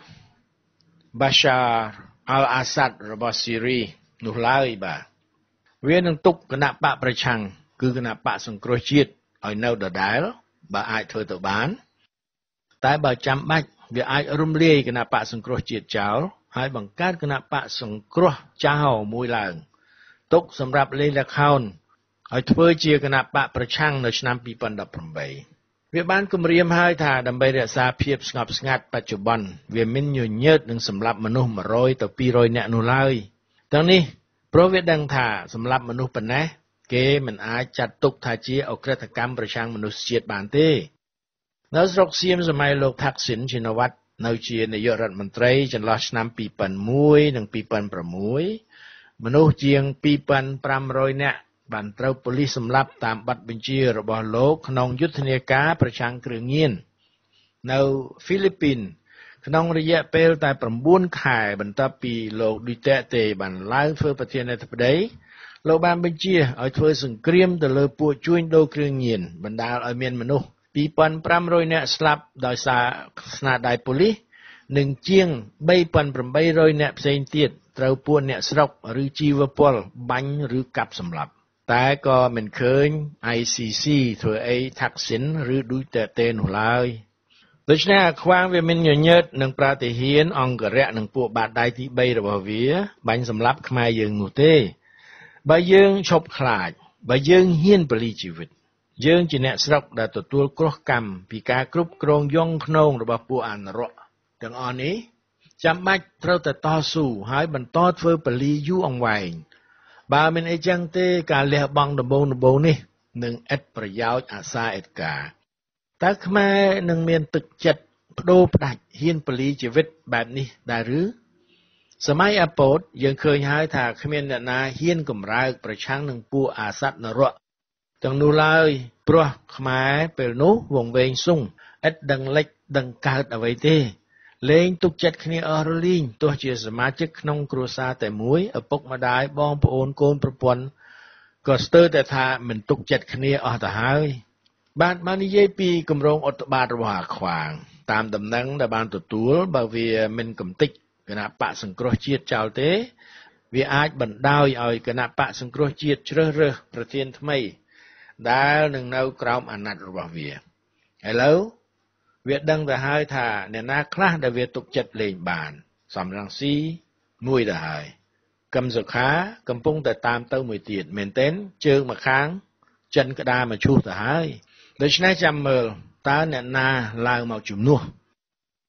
Bashar al-Assad របស់ស៊ីរីនោះឡើយបាទវានឹងទុកគណៈបកប្រឆាំងគឺគណៈបកសង្គ្រោះជាតិឲ្យនៅដដែលបើអាចធ្វើទៅបានតែបើចាំបាច់វាអាចរំលាយគណៈបកសង្គ្រោះជាតិចោលហើយបង្កើតគណៈបកសង្គ្រោះចោលមួយឡើងទុកសម្រាប់លេងល្ខោនឲ្យធ្វើជាគណៈបកប្រឆាំងនៅឆ្នាំยี่สิบสิบแปดវាបានគម្រាមហើយថាដើម្បីរក្សាភាពស្ងប់ស្ងាត់បច្ចុប្បន្នវាមិនញញើតនឹងសម្លាប់មនុស្សone hundredទៅtwo hundredនាក់នោះឡើយទាំងនេះព្រោះវាដឹងថាសម្លាប់មនុស្សប៉ុណ្ណេះគេមិនអាចចាត់ទុកថាជាអក្រិតកម្មប្រឆាំងមនុស្សជាតិបានទេនៅស្រុកសៀមសម័យលោកថាក់ស៊ីនឈិនវត្តនៅជានាយករដ្ឋមន្ត្រីចន្លោះឆ្នាំtwo thousand oneនិងtwo thousand sixមនុស្សជាងtwo thousand five hundredនាក់បានត្រូវប៉ូលីសសម្លាប់តាមប័ណ្ណបញ្ជារបស់លោកក្នុងយុទ្ធនាការប្រឆាំងគ្រឿងញៀននៅហ្វីលីពីនក្នុងរយៈពេលតែnineខែបន្ទាប់ពីលោកឌូតេតេបានឡើងធ្វើប្រធានាធិបតីលោកបានបញ្ជាឲ្យធ្វើសង្គ្រាមទៅលើពួកជួញដូរគ្រឿងញៀនបណ្ដាលឲ្យមានមនុស្សtwo thousand five hundredនាក់ស្លាប់ដោយសារស្នាដៃប៉ូលីសនិងជាងthree thousand eight hundredនាក់ផ្សេងទៀតត្រូវពួកអ្នកស្រុកឬជីវពលបាញ់ឬកាប់សម្លាប់តែក៏មិនឃើញ I C C ធ្វើអីថាក់ស៊ីនឬឌូតេតេនោះឡើយដូច្នេះអាខ្វាងវាមិនញញើតនឹងប្រតិហានអង្គរៈនិងពួកបាតដៃទីthreeរបស់វាបាញ់សម្លាប់ខ្មែរយើងនោះទេបើយើងឈប់ខ្លាចបើយើងហ៊ានបលីជីវិតយើងជាអ្នកស្រុកដែលទទួលគ្រោះកម្មពីការគ្រប់គ្រងយង់ឃ្នងរបស់ពួកអនរៈទាំងអស់នេះចាំបាច់ត្រូវតែតស៊ូហើយបន្តធ្វើបលីយូរអង្វែងបើមិនអីចឹងទេការលះបង់ដំបូងដំបូងនេះនឹងឥតប្រយោជន៍អាសាឥតកាតើខ្មែរនឹងមានទឹកចិត្តបដូរផ្ដាច់ហ៊ានបលីជីវិតបែបនេះដែរឬសម័យអពតយើងឃើញហើយថាគ្មានអ្នកណាហ៊ានកម្រើកប្រឆាំងនឹងពួកអាសត្វនរកទាំងនោះឡើយព្រោះខ្មែរពេលនោះវង្វេងស៊ុងឥតដឹងលិចដឹងកើតអ្វីទេលេងទុកចិត្តគ្នាអស់រលីងទោះជាសមាជិកក្នុងគ្រួសារតែមួយឪពុកម្ដាយបងប្អូនកូនប្រពន្ធក៏ស្ទើរតែថាមិនទុកចិត្តគ្នាអស់ទៅហើយបាទបាននិយាយពីគម្រោងអុតបាតរបស់អាខ្វាងតាមដំណឹងដែលបានទទួលបើវាមិនកំតិចគណៈបកសង្គ្រោះជាតិចោលទេវាអាចបណ្ដោយឲ្យគណៈបកសង្គ្រោះជាតិជ្រើសរើសប្រធានថ្មីដែលនឹងនៅក្រោមអាណត្តិរបស់វាឥឡូវវាដឹងទៅហើយថាអ្នកណាខ្លះដែលវាទុកចិត្តលេងបានសំរងស៊ីមួយទៅហើយកឹមសុខាកំពុងតែតាមទៅមួយទៀតមែនទែនជើងមកខាងចិនក្តារមកឈូសទៅហើយដូច្នេះចាំមើលតើអ្នកណាឡើងមកជំនួស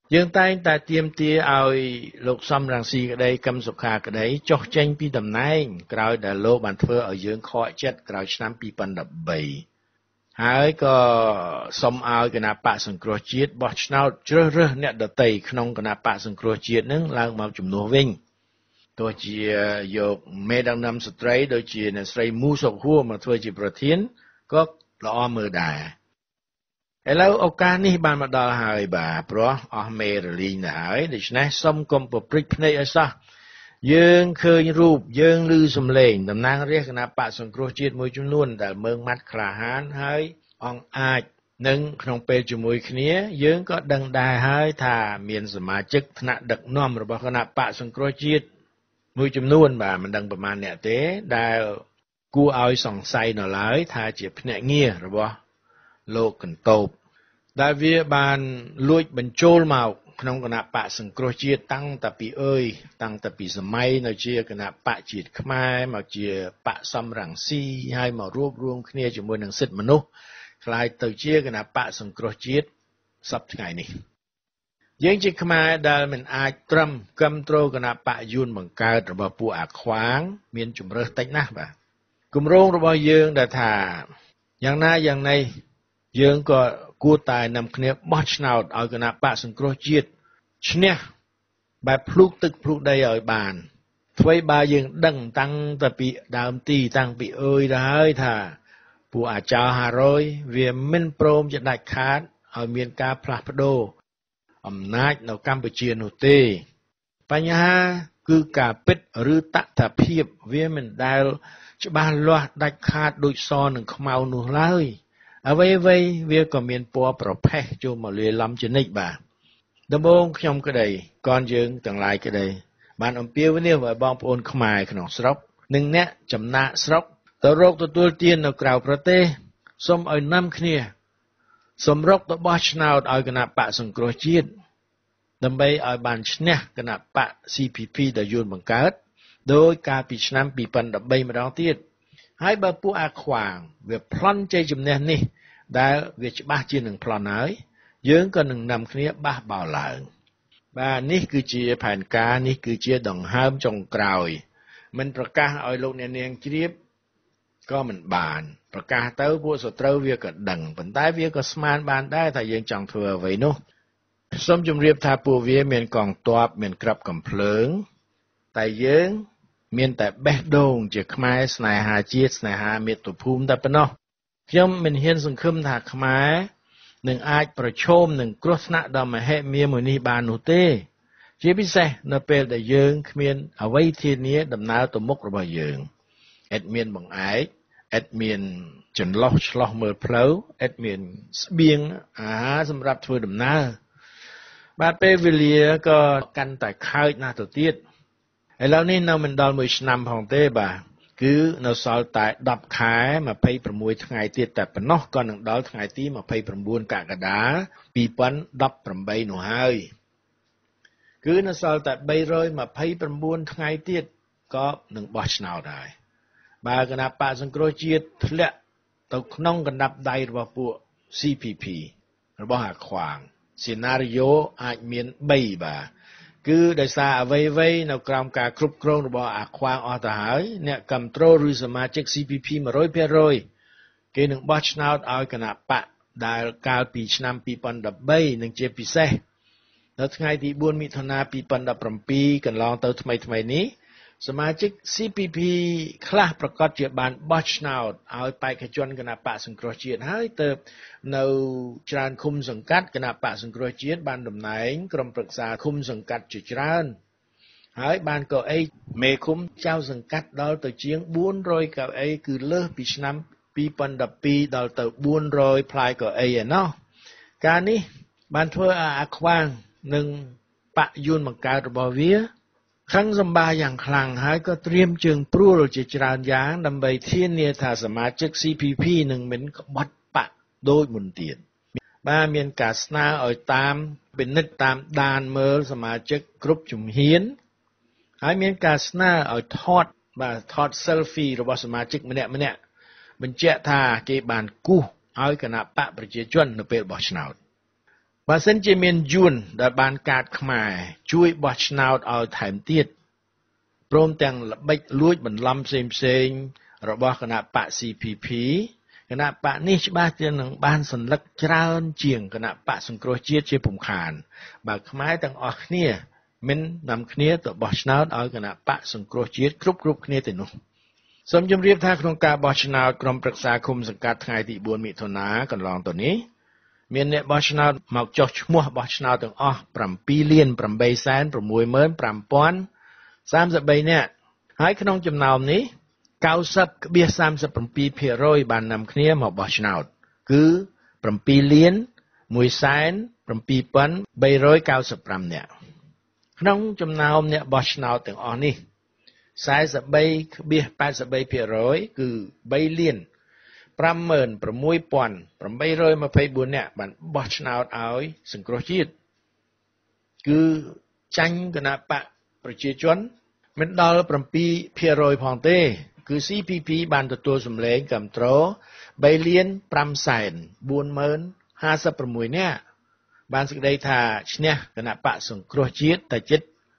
យើងតែងតែទាមទារឲ្យលោកសំរងស៊ីក្តីកឹមសុខាក្តីចុះចេញពីតំណែងក្រោយដែលលោកបានធ្វើឲ្យយើងខកចិត្តក្រោយឆ្នាំពីរពាន់ដប់បីហើយក៏សូមឲ្យគណៈបកសង្គ្រោះជាតិបោះឆ្នោតជ្រើសរើសអ្នកដទៃក្នុងគណៈបកសង្គ្រោះជាតិនឹងឡើងមកជំនួសវិញទោះជាយកមេដឹកនាំស្ត្រីដូចជាអ្នកស្រីមូសុកហួរមកធ្វើជាប្រធានក៏ល្អមើលដែរឥឡូវឱកាសនេះបានមកដល់ហើយបាទព្រោះអស់មេរលីងទៅហើយដូច្នេះសូមកុំប្រព្រឹត្តភ្នែកឲ្យសោះយើងឃើញរូបយើងឮសំឡេងតំណាងរាស្ត្រគណៈបកសង្គ្រោះជាតិមួយចំនួនដែលមើងម៉ាត់ក្លាហានហើយអង្អាចនឹងក្នុងពេលជាមួយគ្នាយើងក៏ដឹងដែរហើយថាមានសមាជិកថ្នាក់ដឹកនាំរបស់គណៈបកសង្គ្រោះជាតិមួយចំនួនបាទមិនដឹងប្រមាណអ្នកទេដែលគួរឲ្យសង្ស័យនៅឡើយថាជាភ្នាក់ងាររបស់លោកកន្តោបដែលវាបានលួចបញ្ចូលមកក្នុងគណៈបកសង្គ្រោះជាតិតាំងតែពីអើយតាំងតែពីសម័យនៅជាគណៈបកជាតិខ្មែរមកជាបកសំរងស៊ីហើយមករួបរวมគ្នាជាមួយនឹងសិទ្ធិមនុស្សคล้ายទៅជាគណៈបកសង្គ្រោះជាតិសប្តាហ៍ថ្ងៃនេះយើងជាខ្មែរដែលមិនអាចត្រឹមគ្រប់គ្រងគណៈបកយួនបង្កើតរបស់ពួកអាខ្វាងមានជំរើសតិចណាស់បាទគម្រោងរបស់យើងដែលថាយ៉ាងណាយ៉ាងណីយើងក៏គួរតែនាំគ្នាបោះឆ្នោតឲ្យគណៈបកសង្គ្រោះជាតិឈ្នះបែបភ្លុកទឹកភ្លុកដីឲ្យបានធ្វើបើយើងដឹងតាំងតែពីដើមទីតាំងពីអើយទៅហើយថាពួកអាចោរហារយវាមិនព្រមជាដាច់ខាតឲ្យមានការផ្លាស់ប្ដូរអំណាចនៅកម្ពុជានោះទេបញ្ហាគឺការពិតឬតថភាពវាមិនដែលច្បាស់លាស់ដាច់ខាតដូចសនឹងខ្មៅនោះឡើយអ្វីអ្វីវាក៏មានពណ៌ប្រផេះចូលមកលាយឡំជានិច្ចបាទដំបូងខ្ញុំក្តីកូនយើងទាំងឡាយក្តីបានអំពាវនាវឲ្យបងប្អូនខ្មែរក្នុងស្រុកនិងអ្នកចំណាកស្រុកទៅរកទទួលទាននៅក្រៅប្រទេសសូមឲ្យនាំគ្នាសម្រុកទៅបោះឆ្នោតឲ្យគណៈបកសង្គ្រោះជាតិដើម្បីឲ្យបានឈ្នះគណៈបក ซี พี พี ដែលយួនបង្កើតដោយកាលពីឆ្នាំពីរពាន់ដប់បីម្ដងទៀតហើយបើពួកអាខ្វាងវាប្លន់ជ័យជំនះនេះដែលវាច្បាស់ជានឹងប្លន់ហើយយើងក៏នឹងនាំគ្នាបះបោឡើងបាទនេះគឺជាផែនការនេះគឺជាដង្ហើមចុងក្រោយមិនប្រកាសឲ្យលោកអ្នកនាងជ្រាបក៏មិនបានប្រកាសទៅពួកសត្រូវវាក៏ដឹងប៉ុន្តែវាក៏ស្មានបានដែរថាយើងចង់ធ្វើអ្វីនោះសូមជម្រាបថាពួកវាមានកងទ័ពមានក្របកំភ្លើងតែយើងមានតែបេះដូងជាខ្មែរស្នេហាជាតិស្នេហាមាតុភូមិតែប៉ុណ្ណោះខ្ញុំមិនហ៊ានសង្ឃឹមថាខ្មែរនឹងអាចប្រឈមនឹងគ្រោះថ្នាក់ដ៏មហិមាមួយនេះបាននោះទេជាពិសេសនៅពេលដែលយើងគ្មានអ្វីធានាដំណើរទៅមុខរបស់យើងឥតមានបង្អែកឥតមានចន្លោះឆ្លោះមើលផ្លូវឥតមានស្បៀងអាហារសម្រាប់ធ្វើដំណើរបាទពេលវេលាក៏កាន់តែខើចណាស់ទៅទៀតឥឡូវនេះនៅមិនដល់មួយឆ្នាំផងទេបាទគឺនៅសល់តែដប់ខែម្ភៃប្រាំមួយថ្ងៃទៀតតែប៉ុណ្ណោះក៏នឹងដល់ថ្ងៃទីម្ភៃប្រាំបួនកក្កដាពីរពាន់ដប់ប្រាំបីនោះហើយគឺនៅសល់តែបីរយម្ភៃប្រាំបួនថ្ងៃទៀតក៏នឹងបោះឆ្នោតហើយបើគណៈបកសង្គ្រោះជាតិធ្លាក់ទៅក្នុងកណ្ដាប់ដៃរបស់ពួក ซี พี พี របស់អាខ្វាងសេណារីយ៉ូអាចមានបីបាទគឺដោយសារអ្វីៗនៅក្រោមការគ្រប់គ្រងរបស់អាខ្វាងអស់ទៅហើយអ្នកគ្រប់គ្រងឬសមាជិក ซี พี พี một trăm phần trăm គេនឹងបោះឆ្នោតឲ្យគណៈបកដែលកាលពីឆ្នាំពីរពាន់ដប់បីនិងជាពិសេសនៅថ្ងៃទីបួនមិថុនាពីរពាន់ដប់ប្រាំពីរកន្លងទៅថ្មីថ្មីនេះសមាជិក ซี พี พี ខ្លះប្រកាសជាបានបោះឆ្នោតឲ្យបេក្ខជនគណៈបកសង្គ្រោះជាតិហើយទៅនៅច្រើនឃុំសង្កាត់គណៈបកសង្គ្រោះជាតិបានតំណែងក្រុមប្រឹក្សាឃុំសង្កាត់ជាច្រើនហើយបានកៅអីមេឃុំចៅសង្កាត់ដល់ទៅជាងបួនរយកៅអីគឺលើសពីឆ្នាំពីរពាន់ដប់ពីរដល់ទៅបួនរយផ្លាយកៅអីឯណោះការនេះបានធ្វើឲ្យអាខ្វាងនិងបកយួនបង្កើតរបស់វាខឹងសម្បាយ៉ាងខ្លាំងហើយក៏ត្រៀមជើងព្រួលជាច្រើនយ៉ាងដើម្បីធានាថាសមាជិក ซี พี พี នឹងមិនក្បត់បកដូចមុនទៀតបាទមានការស្នើឲ្យតាមពិនិត្យតាមដានមើលសមាជិកគ្រប់ជំហានហើយមានការស្នើឲ្យថតបាទថត selfie របស់សមាជិកម្នាក់ម្នាក់បញ្ជាក់ថាគេបានគូសឲ្យគណៈបកប្រជាជននៅពេលបោះឆ្នោតបើសិនជាមានយួនដែលបានកាត់ខ្មែរជួយបោះឆ្នោតឲ្យថែមទៀតព្រមទាំងល្បិចលួចបន្លំផ្សេងផ្សេងរបស់គណៈបក ซี พี พี គណៈបកនេះច្បាស់ជានឹងបានសន្លឹកច្រើនជាងគណៈបកសង្គ្រោះជាតិជាពំខានបើខ្មែរទាំងអស់គ្នាមិននាំគ្នាទៅបោះឆ្នោតឲ្យគណៈបកសង្គ្រោះជាតិគ្រប់គ្រប់គ្នាទៅនោះសូមជម្រាបថាក្នុងការបោះឆ្នោតក្រុមប្រឹក្សាឃុំសង្កាត់ថ្ងៃទីបួនមិថុនាកន្លងទៅនេះមានអ្នកបោះឆ្នោតមកចុះឈ្មោះបោះឆ្នោតទាំងអស់7លាន8សែន6ម៉ឺន5ពាន់សាមសិបបីនាក់ហើយក្នុងចំណោមនេះ九十 សាមសិបប្រាំពីរភាគរយ បាននាំគ្នាមកបោះឆ្នោតគឺ7លាន1សែន7ពាន់395នាក់ក្នុងចំណោមអ្នកបោះឆ្នោតទាំងអស់នេះ43.83% គឺ3លាន5ម៉ឺន6ពាន់824នាក់បានបោះឆ្នោតឲ្យសង្គ្រោះជាតិគឺចាញ់គណៈបកប្រជាជនមិនដល់7%ផងទេគឺ ซี พี พี បានទទួលសម្លេងគាំទ្រ3លាន5សែន4ម៉ឺន56នាក់បានសេចក្តីថាឈ្នះគណៈបកសង្គ្រោះជាតិតែជិត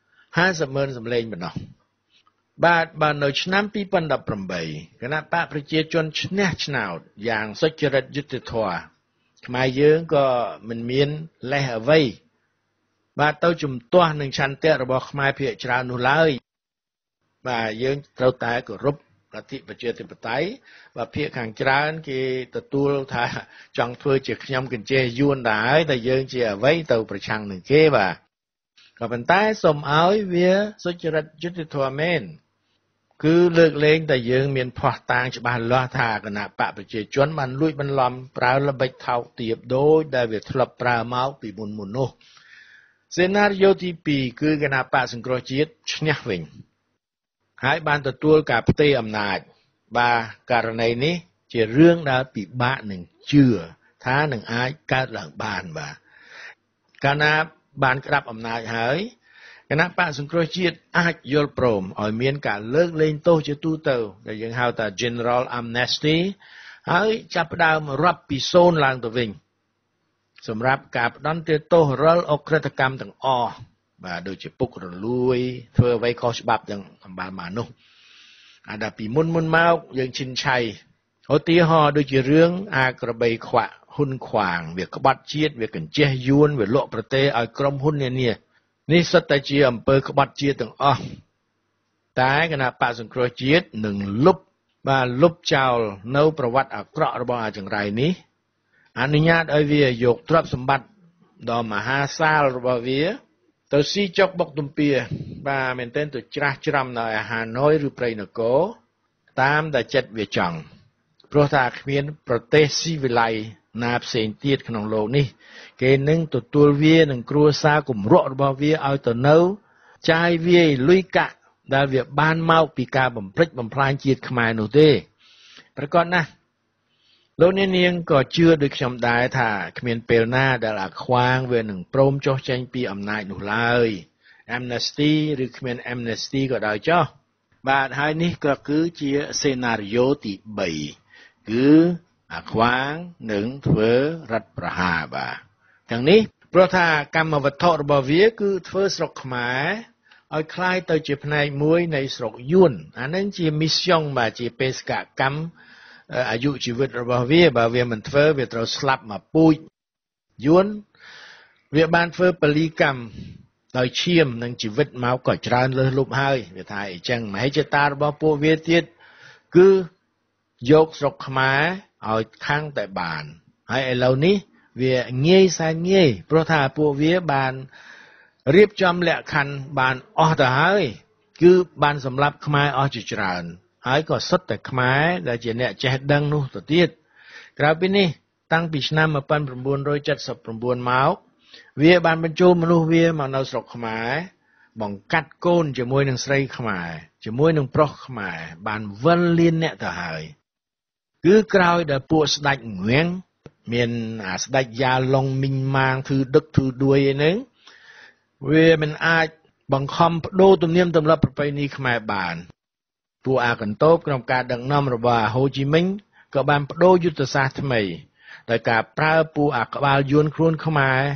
50ម៉ឺនសម្លេងប៉ុណ្ណោះបាទបាននៅឆ្នាំពីរពាន់ដប់ប្រាំបីគណៈបកប្រជាជនឈ្នះឆ្នោតយ៉ាងសុចរិតយុត្តិធម៌ខ្មែរយើងក៏មិនមានលេសអ្វីបាទទៅជំទាស់នឹងឆន្ទៈរបស់ខ្មែរភាគច្រើននោះឡើយបាទយើងត្រូវតែគោរពលទ្ធិប្រជាធិបតេយ្យបាទភាគខាងច្រើនគេទទួលថាចង់ធ្វើជាខ្ញុំកញ្ចេះយួនដែរតែយើងជាអ្វីទៅប្រឆាំងនឹងគេបាទក៏ប៉ុន្តែសូមឲ្យវាសុចរិតយុត្តិធម៌មែនគឺលើកលែងតែយើងមានភ័ស្តុតាងច្បាស់លាស់ថាគណៈបកប្រជាជនបានលួចបន្លំប្រើល្បិចថោកទាបដូចដែលវាធ្លាប់ប្រើមកពីមុនមុននោះសេណារីយ៉ូទីពីរគឺគណៈបកសង្គ្រោះជាតិឈ្នះវិញហើយបានទទួលការផ្ទេរអំណាចបាទករណីនេះជារឿងដែលពិបាកនឹងជឿថានឹងអាចកើតឡើងបានបាទកាលណាបានក្តាប់អំណាចហើយគណៈបកសង្គ្រោះជាតិអាចយល់ព្រមឲ្យមានការលើកលែងទោសជាទូទៅដែលយើងហៅថា General Amnesty ហើយចាប់ផ្ដើមរាប់ពីសូន្យឡើងទៅវិញសម្រាប់ការផ្ដន្ទាទោសរាល់អក្រិតកម្មទាំងអស់បាទដូចជាពុករលួយធ្វើអ្វីខុសច្បាប់ទាំងសម្បាលមកនោះអាដល់ពីមុនមុនមកយើងឈិនឆៃឧទាហរណ៍ដូចជារឿងអាក្របីខ្វាក់ហ៊ុនខ្វាងវាក្បត់ជាតិវាកញ្ចេះយួនវាលក់ប្រទេសឲ្យក្រុមហ៊ុននានានេះសុទ្ធតែជាអំពើក្បត់ជាតិទាំងអស់តែគណៈបកសង្គ្រោះជាតិនឹងលុបបាទលុបចោលនៅប្រវត្តិអាក្រក់របស់អាចង្រៃនេះអនុញ្ញាតឲ្យវាយកទ្រព្យសម្បត្តិដ៏មហាសាលរបស់វាទៅស៊ីចុកបុកទំពាបាទមែនទែនទៅច្រាស់ច្រាំនៅអាហាណូយឬព្រៃនគរតាមតែចិត្តវាចង់ព្រោះថាគ្មានប្រទេសស៊ីវិល័យណាផ្សេងទៀតក្នុងโลกនេះគេនឹងទទួលវានឹងគ្រួសារគម្រក់របស់វាឲ្យទៅនៅចាយវាយលុយកាក់ដែលវាបានមកពីការបំព្រិចបំផ្លាញជាតិខ្មែរនោះទេប្រកបណាស់លោកអ្នកនាងក៏ជឿដូចខ្ញុំដែរថាគ្មានពេលណាដែលអាខ្វាងវានឹងព្រមចុះចេញពីអំណាចនោះឡើយ Amnesty ឬគ្មាន Amnesty ក៏ដោយចុះបាទហើយនេះក៏គឺជាសេណារីយ៉ូទីបីគឺអាខ្វាងនឹងធ្វើរដ្ឋប្រហារបាទទាំងនេះព្រោះថាកម្មវត្ថុរបស់វាគឺធ្វើស្រុកខ្មែរឲ្យคล้ายទៅជាផ្នែកមួយនៃស្រុកយួនអានឹងជាមីស្យ៉ុងបាទជាបេសកកម្មអាយុជីវិតរបស់វាបើវាមិនធ្វើវាត្រូវស្លាប់មកពូជយួនវាបានធ្វើពលីកម្មដោយឈាមនិងជីវិតមកក៏ច្រើនលើសលប់ហើយវាថាអញ្ចឹងមហិច្ឆតារបស់ពួកវាទៀតគឺយកស្រុកខ្មែរឲ្យខាងតែបានហើយឥឡូវនេះវាងាយសែនងាយព្រោះថាពួកវាបានរៀបចំលក្ខខណ្ឌបានអស់ទៅហើយគឺបានសម្លាប់ខ្មែរអស់ជាច្រើនហើយក៏សុទ្ធតែខ្មែរដែលជាអ្នកចេះដឹងនោះទៅទៀតក្រៅពីនេះតាំងពីឆ្នាំmột nghìn chín trăm bảy mươi chínមកវាបានបញ្ចូលមនុស្សវាមកនៅស្រុកខ្មែរបង្កាត់កូនជាមួយនឹងស្រីខ្មែរជាមួយនឹងប្រុសខ្មែរបានវិលលានអ្នកទៅហើយគឺក្រោយដែលពួកស្ដេចងៀងមានអាស្ដេចយ៉ាឡុងមីងម៉ាងធឺដឹកធឺដួយឯហ្នឹងវាមិនអាចបង្ខំបដូរទំនៀមទម្លាប់ប្រពៃណីខ្មែរបានពួកអាកន្ទោបក្នុងការដឹកនាំរបស់ហូជីមិញក៏បានបដូរយុទ្ធសាស្ត្រថ្មីដោយការប្រើពួកអាក្បាលយួនខ្លួនខ្មែរ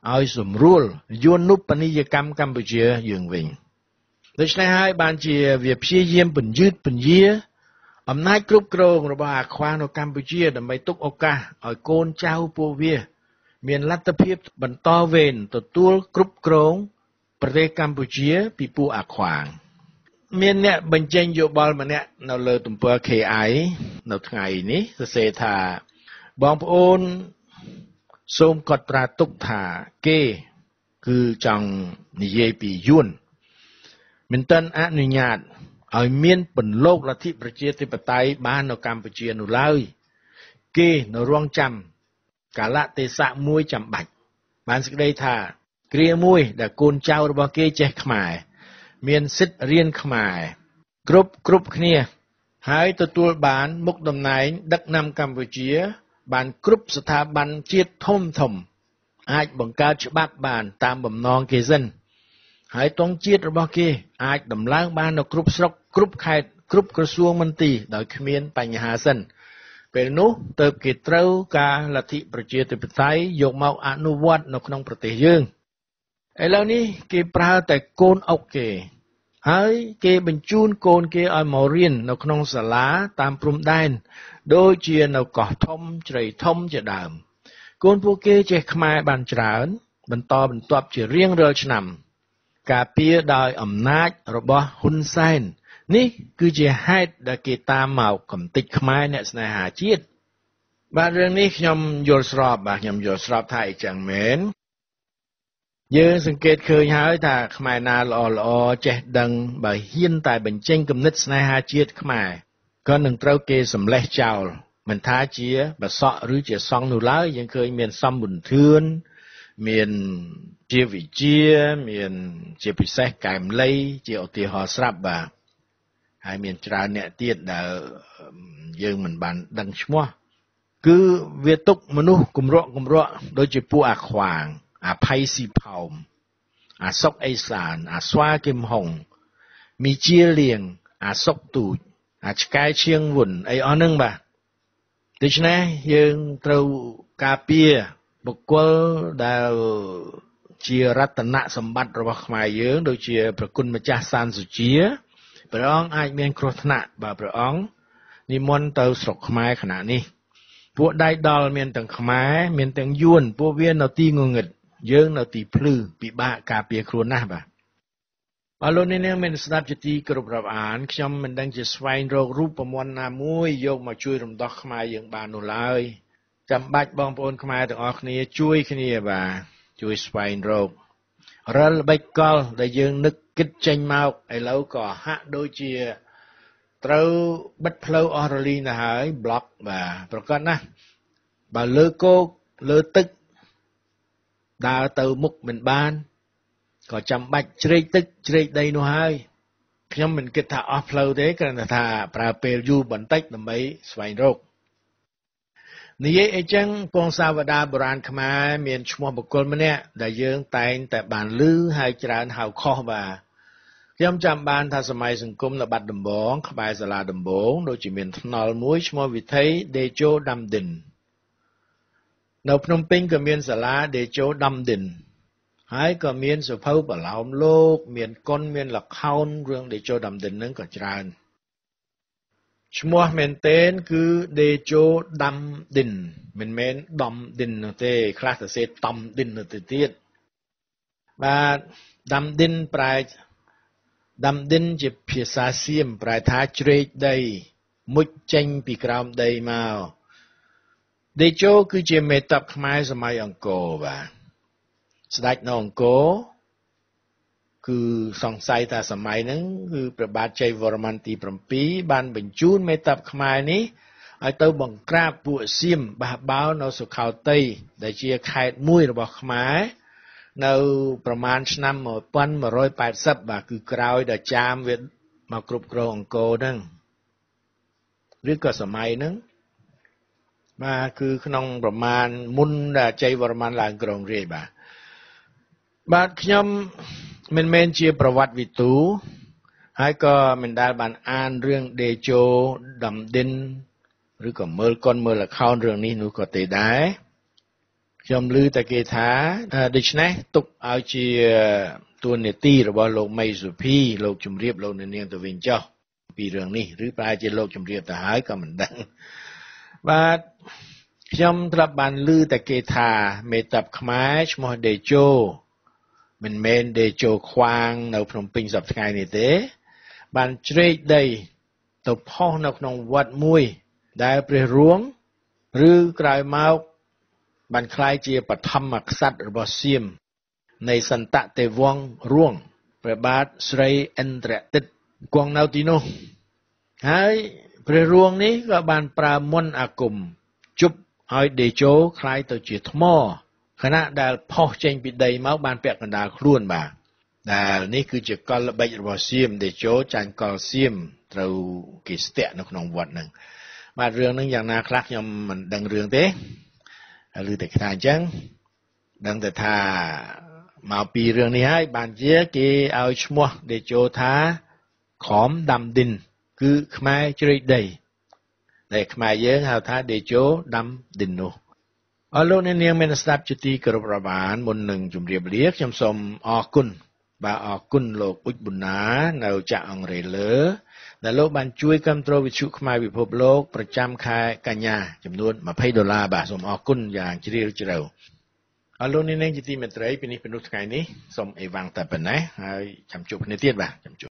ឲ្យសម្រួលយន្តនុបនីយកម្មកម្ពុជាយើងវិញដូច្នេះហើយបានជាវាព្យាយាមពន្យឺតពន្យាអំណាចគ្រប់គ្រងរបស់អាខ្វានៅកម្ពុជាដើម្បីទុកឱកាសឲ្យកូនចៅពួកវាមានលទ្ធភាពបន្តវេនទទួលគ្រប់គ្រងប្រទេសកម្ពុជាពីពួកអាខ្វាមានអ្នកបញ្ចេញយោបល់ម្នាក់នៅលើទំព័រ K I នៅថ្ងៃនេះសរសេរថាបងប្អូនសូមកត់ត្រាទុកថាគេគឺចង់និយាយពីយួនមិនទាន់អនុញ្ញាតឲ្យមានពន្លកលទ្ធិប្រជាធិបតេយ្យបាននៅកម្ពុជានោះឡើយគេនៅរងចាំកាលៈទេសៈមួយចាំបាច់បានសេចក្តីថាគ្រាមួយដែលកូនចៅរបស់គេចេះខ្មែរមានសិទ្ធិរៀនខ្មែរគ្រប់គ្រប់គ្នាហើយទទួលបានមុខតំណែងដឹកនាំកម្ពុជាបានគ្រប់ស្ថាប័នជាតិធំធំអាចបង្កើតច្បាប់បានតាមបំណងគេសិនហើយទង់ជាតិរបស់គេអាចដំឡើងបាននៅគ្រប់ស្រុកគ្រប់ខេត្តគ្រប់ក្រសួងមន្ទីរដោយគ្មានបញ្ហាសិនពេលនោះទើបគេត្រូវការលទ្ធិប្រជាធិបតេយ្យយកមកអនុវត្តនៅក្នុងប្រទេសយើងឥឡូវនេះគេប្រើតែកូនអុកគេហើយគេបញ្ជូនកូនគេឲ្យមករៀននៅក្នុងសាលាតាមព្រំដែនដូចជានៅកោះធំជ្រៃធំជាដើមកូនពួកគេចេះខ្មែរបានច្រើនបន្តបន្ទាប់ជារៀងរាល់ឆ្នាំការពារដោយអំណាចរបស់ហ៊ុនសែននេះគឺជាហេតុដែលគេតាមមកកំទេចខ្មែរអ្នកស្នេហាជាតិបាទរឿងនេះខ្ញុំយល់ស្របបាទខ្ញុំយល់ស្របថាអីចឹងមែនយើងសង្កេតឃើញហើយថាខ្មែរណាល្អល្អចេះដឹងបើហ៊ានតែបញ្ចេញគំនិតស្នេហាជាតិខ្មែរក៏នឹងត្រូវគេសម្លេះចោលមិនថាជាបសក់ឬជាសង្ឃនោះឡើយយើងឃើញមានសំប៊ុនធឿនមានជាវិជាមានជាពិសេសកែមលីជាឧទាហរណ៍ស្រាប់បាទហើយមានច្រើនអ្នកទៀតដែលយើងមិនបានដឹងឈ្មោះគឺវាទុកមនុស្សគំរក់គំរក់ដូចជាពួកអាខ្វាងអាផៃស៊ីផោមអាសុកអេសានអាស្វាគឹមហុងមីជាលៀងអាសុកទូចអាឆ្កែឈៀងវុនអីអស់ហ្នឹងបាទដូច្នេះយើងត្រូវការពារបុគ្គលដែលជារតនសម្បត្តិរបស់ខ្មែរយើងដូចជាព្រះគុណម្ចាស់សានសុជាព្រះអង្គអាចមានគ្រោះថ្នាក់បើព្រះអង្គនិមន្តទៅស្រុកខ្មែរខណៈនេះពួកដៃដល់មានទាំងខ្មែរមានទាំងយួនពួកវានៅទីងងឹតយើងនៅទីភ្លឺពិបាកការពារខ្លួនណាស់បាទអរលោកអ្នកនាងមានស្ដាប់ជាទីគោរពរាប់អានខ្ញុំមិនដឹងជាស្វែងរករូបមន្តណាមួយយកមកជួយរំដោះខ្មែរយើងបាននោះឡើយចាំបាច់បងប្អូនខ្មែរទាំងអស់គ្នាជួយគ្នាបាទជួយស្វែងរករាល់ល្បិចកលដែលយើងនឹកគិតចេញមកឥឡូវក៏ហាក់ដូចជាត្រូវបិទផ្លូវអស់រលីងទៅហើយប្លុកបាទប្រកាសណាស់បើលើគោកលើទឹកដើរទៅមុខមិនបានក៏ចាំបាច់ជ្រែកទឹកជ្រែកដីនោះហើយខ្ញុំមិនគិតថាអស់ផ្លូវទេគ្រាន់តែថាប្រើពេលយូរបន្តិចដើម្បីស្វែងរកនិយាយអីចឹងពងសាវតាបុរាណខ្មែរមានឈ្មោះបុគ្គលម្នាក់ដែលយើងតែងតែបានឮហើយច្រើនហៅខុសបាទខ្ញុំចាំបានថាសម័យសង្គមនៅបាត់ដំបងក្បែរសាលាដំបងដូចជាមានថ្នល់មួយឈ្មោះវិថីដេជោដាំឌិននៅភ្នំពេញក៏មានសាលាដេជោដាំឌិនហើយក៏មានសភៅបឡោមលោកមានកុនមានលខោនរឿងដេជោដាំឌិនហ្នឹងក៏ច្រើនឈ្មោះមែនតើគឺដេជោដាំឌិនមិនមែនដំឌិននោះទេខ្លះទៅសេតំឌិនទៅទៀតបាទដាំឌិនប្រែដាំឌិនជាភាសាសៀមប្រែថាជ្រែកដីមុជចេញពីក្រោមដីមកដេជោគឺជាមេតបខ្មែរសម័យអង្គរបាទស្ដេចនៅអង្គរគឺសង្ស័យថាសម័យហ្នឹងគឺព្រះបាទជ័យវរ្ម័នទី7បានបញ្ជូនមេតបខ្មែរនេះឲ្យទៅបង្ក្រាបពួកសៀមបះបោរនៅសុខោទ័យដែលជាខេត្តមួយរបស់ខ្មែរនៅប្រមាណឆ្នាំmột nghìn một trăm tám mươiបាទគឺក្រោយដល់ចាមវាមកគ្រប់គ្រងអង្គរហ្នឹងឬក៏សម័យហ្នឹងបាទគឺក្នុងប្រមាណមុនដែលជ័យវរ្ម័នឡើងគ្រងរាជ្យបាទបាទខ្ញុំមិនមែនជាប្រវត្តិវិទូហើយក៏មិនដែលបានអានរឿងដេជោដាំឌិនឬក៏មើលកុនមើលលខោនរឿងនេះនោះក៏ទេដែរខ្ញុំឮតែគេថាដូច្នេះទុកឲ្យជាទួនាទីរបស់លោកមេសុភីលោកជំរាបលោកនាងទៅវិញចុះពីរឿងនេះឬប្រហែលជាលោកជំរាបទៅហើយក៏មិនដឹងបាទខ្ញុំធ្លាប់បានឮតែគេថាមេតាប់ខ្មែរឈ្មោះដេជោមិនមែនដេជោខ្វាងនៅភ្នំពេញសប្តាហ៍ថ្ងៃនេះទេបានជ្រែកដីទៅផុសនៅក្នុងវត្តមួយដែលព្រះរួងឬក្រោយមកបានคล้ายជាបឋមក្សត្ររបស់សៀមនៃសន្តទេវង្សរួងព្រះបាទស្រីឥន្ទ្រទិតគង់នៅទីនោះហើយព្រះរួងនេះក៏បានប្រើមន្តអាគមជប់ឲ្យដេជោคล้ายទៅជាថ្មខណៈដែលផុសចេញពីដីមកបានពាក់កណ្ដាលខ្លួនបាទដែលនេះគឺជាកលល្បិចរបស់សៀមដេជោចាញ់កលសៀមត្រូវគេស្ទាក់នៅក្នុងវត្តហ្នឹងបាទរឿងហ្នឹងយ៉ាងណាខ្លះខ្ញុំមិនដឹងរឿងទេឬតែថាអញ្ចឹងដឹងតែថាមកពីរឿងនេះហើយបានជាគេឲ្យឈ្មោះដេជោថាខំដាំឌិនគឺខ្មែរជ្រែកដីដែលខ្មែរយើងហៅថាដេជោដាំឌិននោះអរលោកអ្នកនាងមានស្ដាប់ជាទីគោរពរាប់អានមុននឹងជម្រាបលាខ្ញុំសូមអរគុណបាទអរគុណលោកអ៊ុចប៊ុនណានៅចាក់អង្រេលើដែលលោកបានជួយគ្រប់គ្រងវិទ្យុខ្មែរពិភពលោកប្រចាំខែកញ្ញាចំនួនยี่สิบដុល្លារបាទសូមអរគុណយ៉ាងជ្រាលជ្រៅអរលោកអ្នកនាងជាទីមេត្រីពីនេះពីនោះថ្ងៃនេះសូមអីវ៉ាំងតែប៉ុណ្ណេះហើយចាំជួបគ្នាទៀតបាទចាំជួប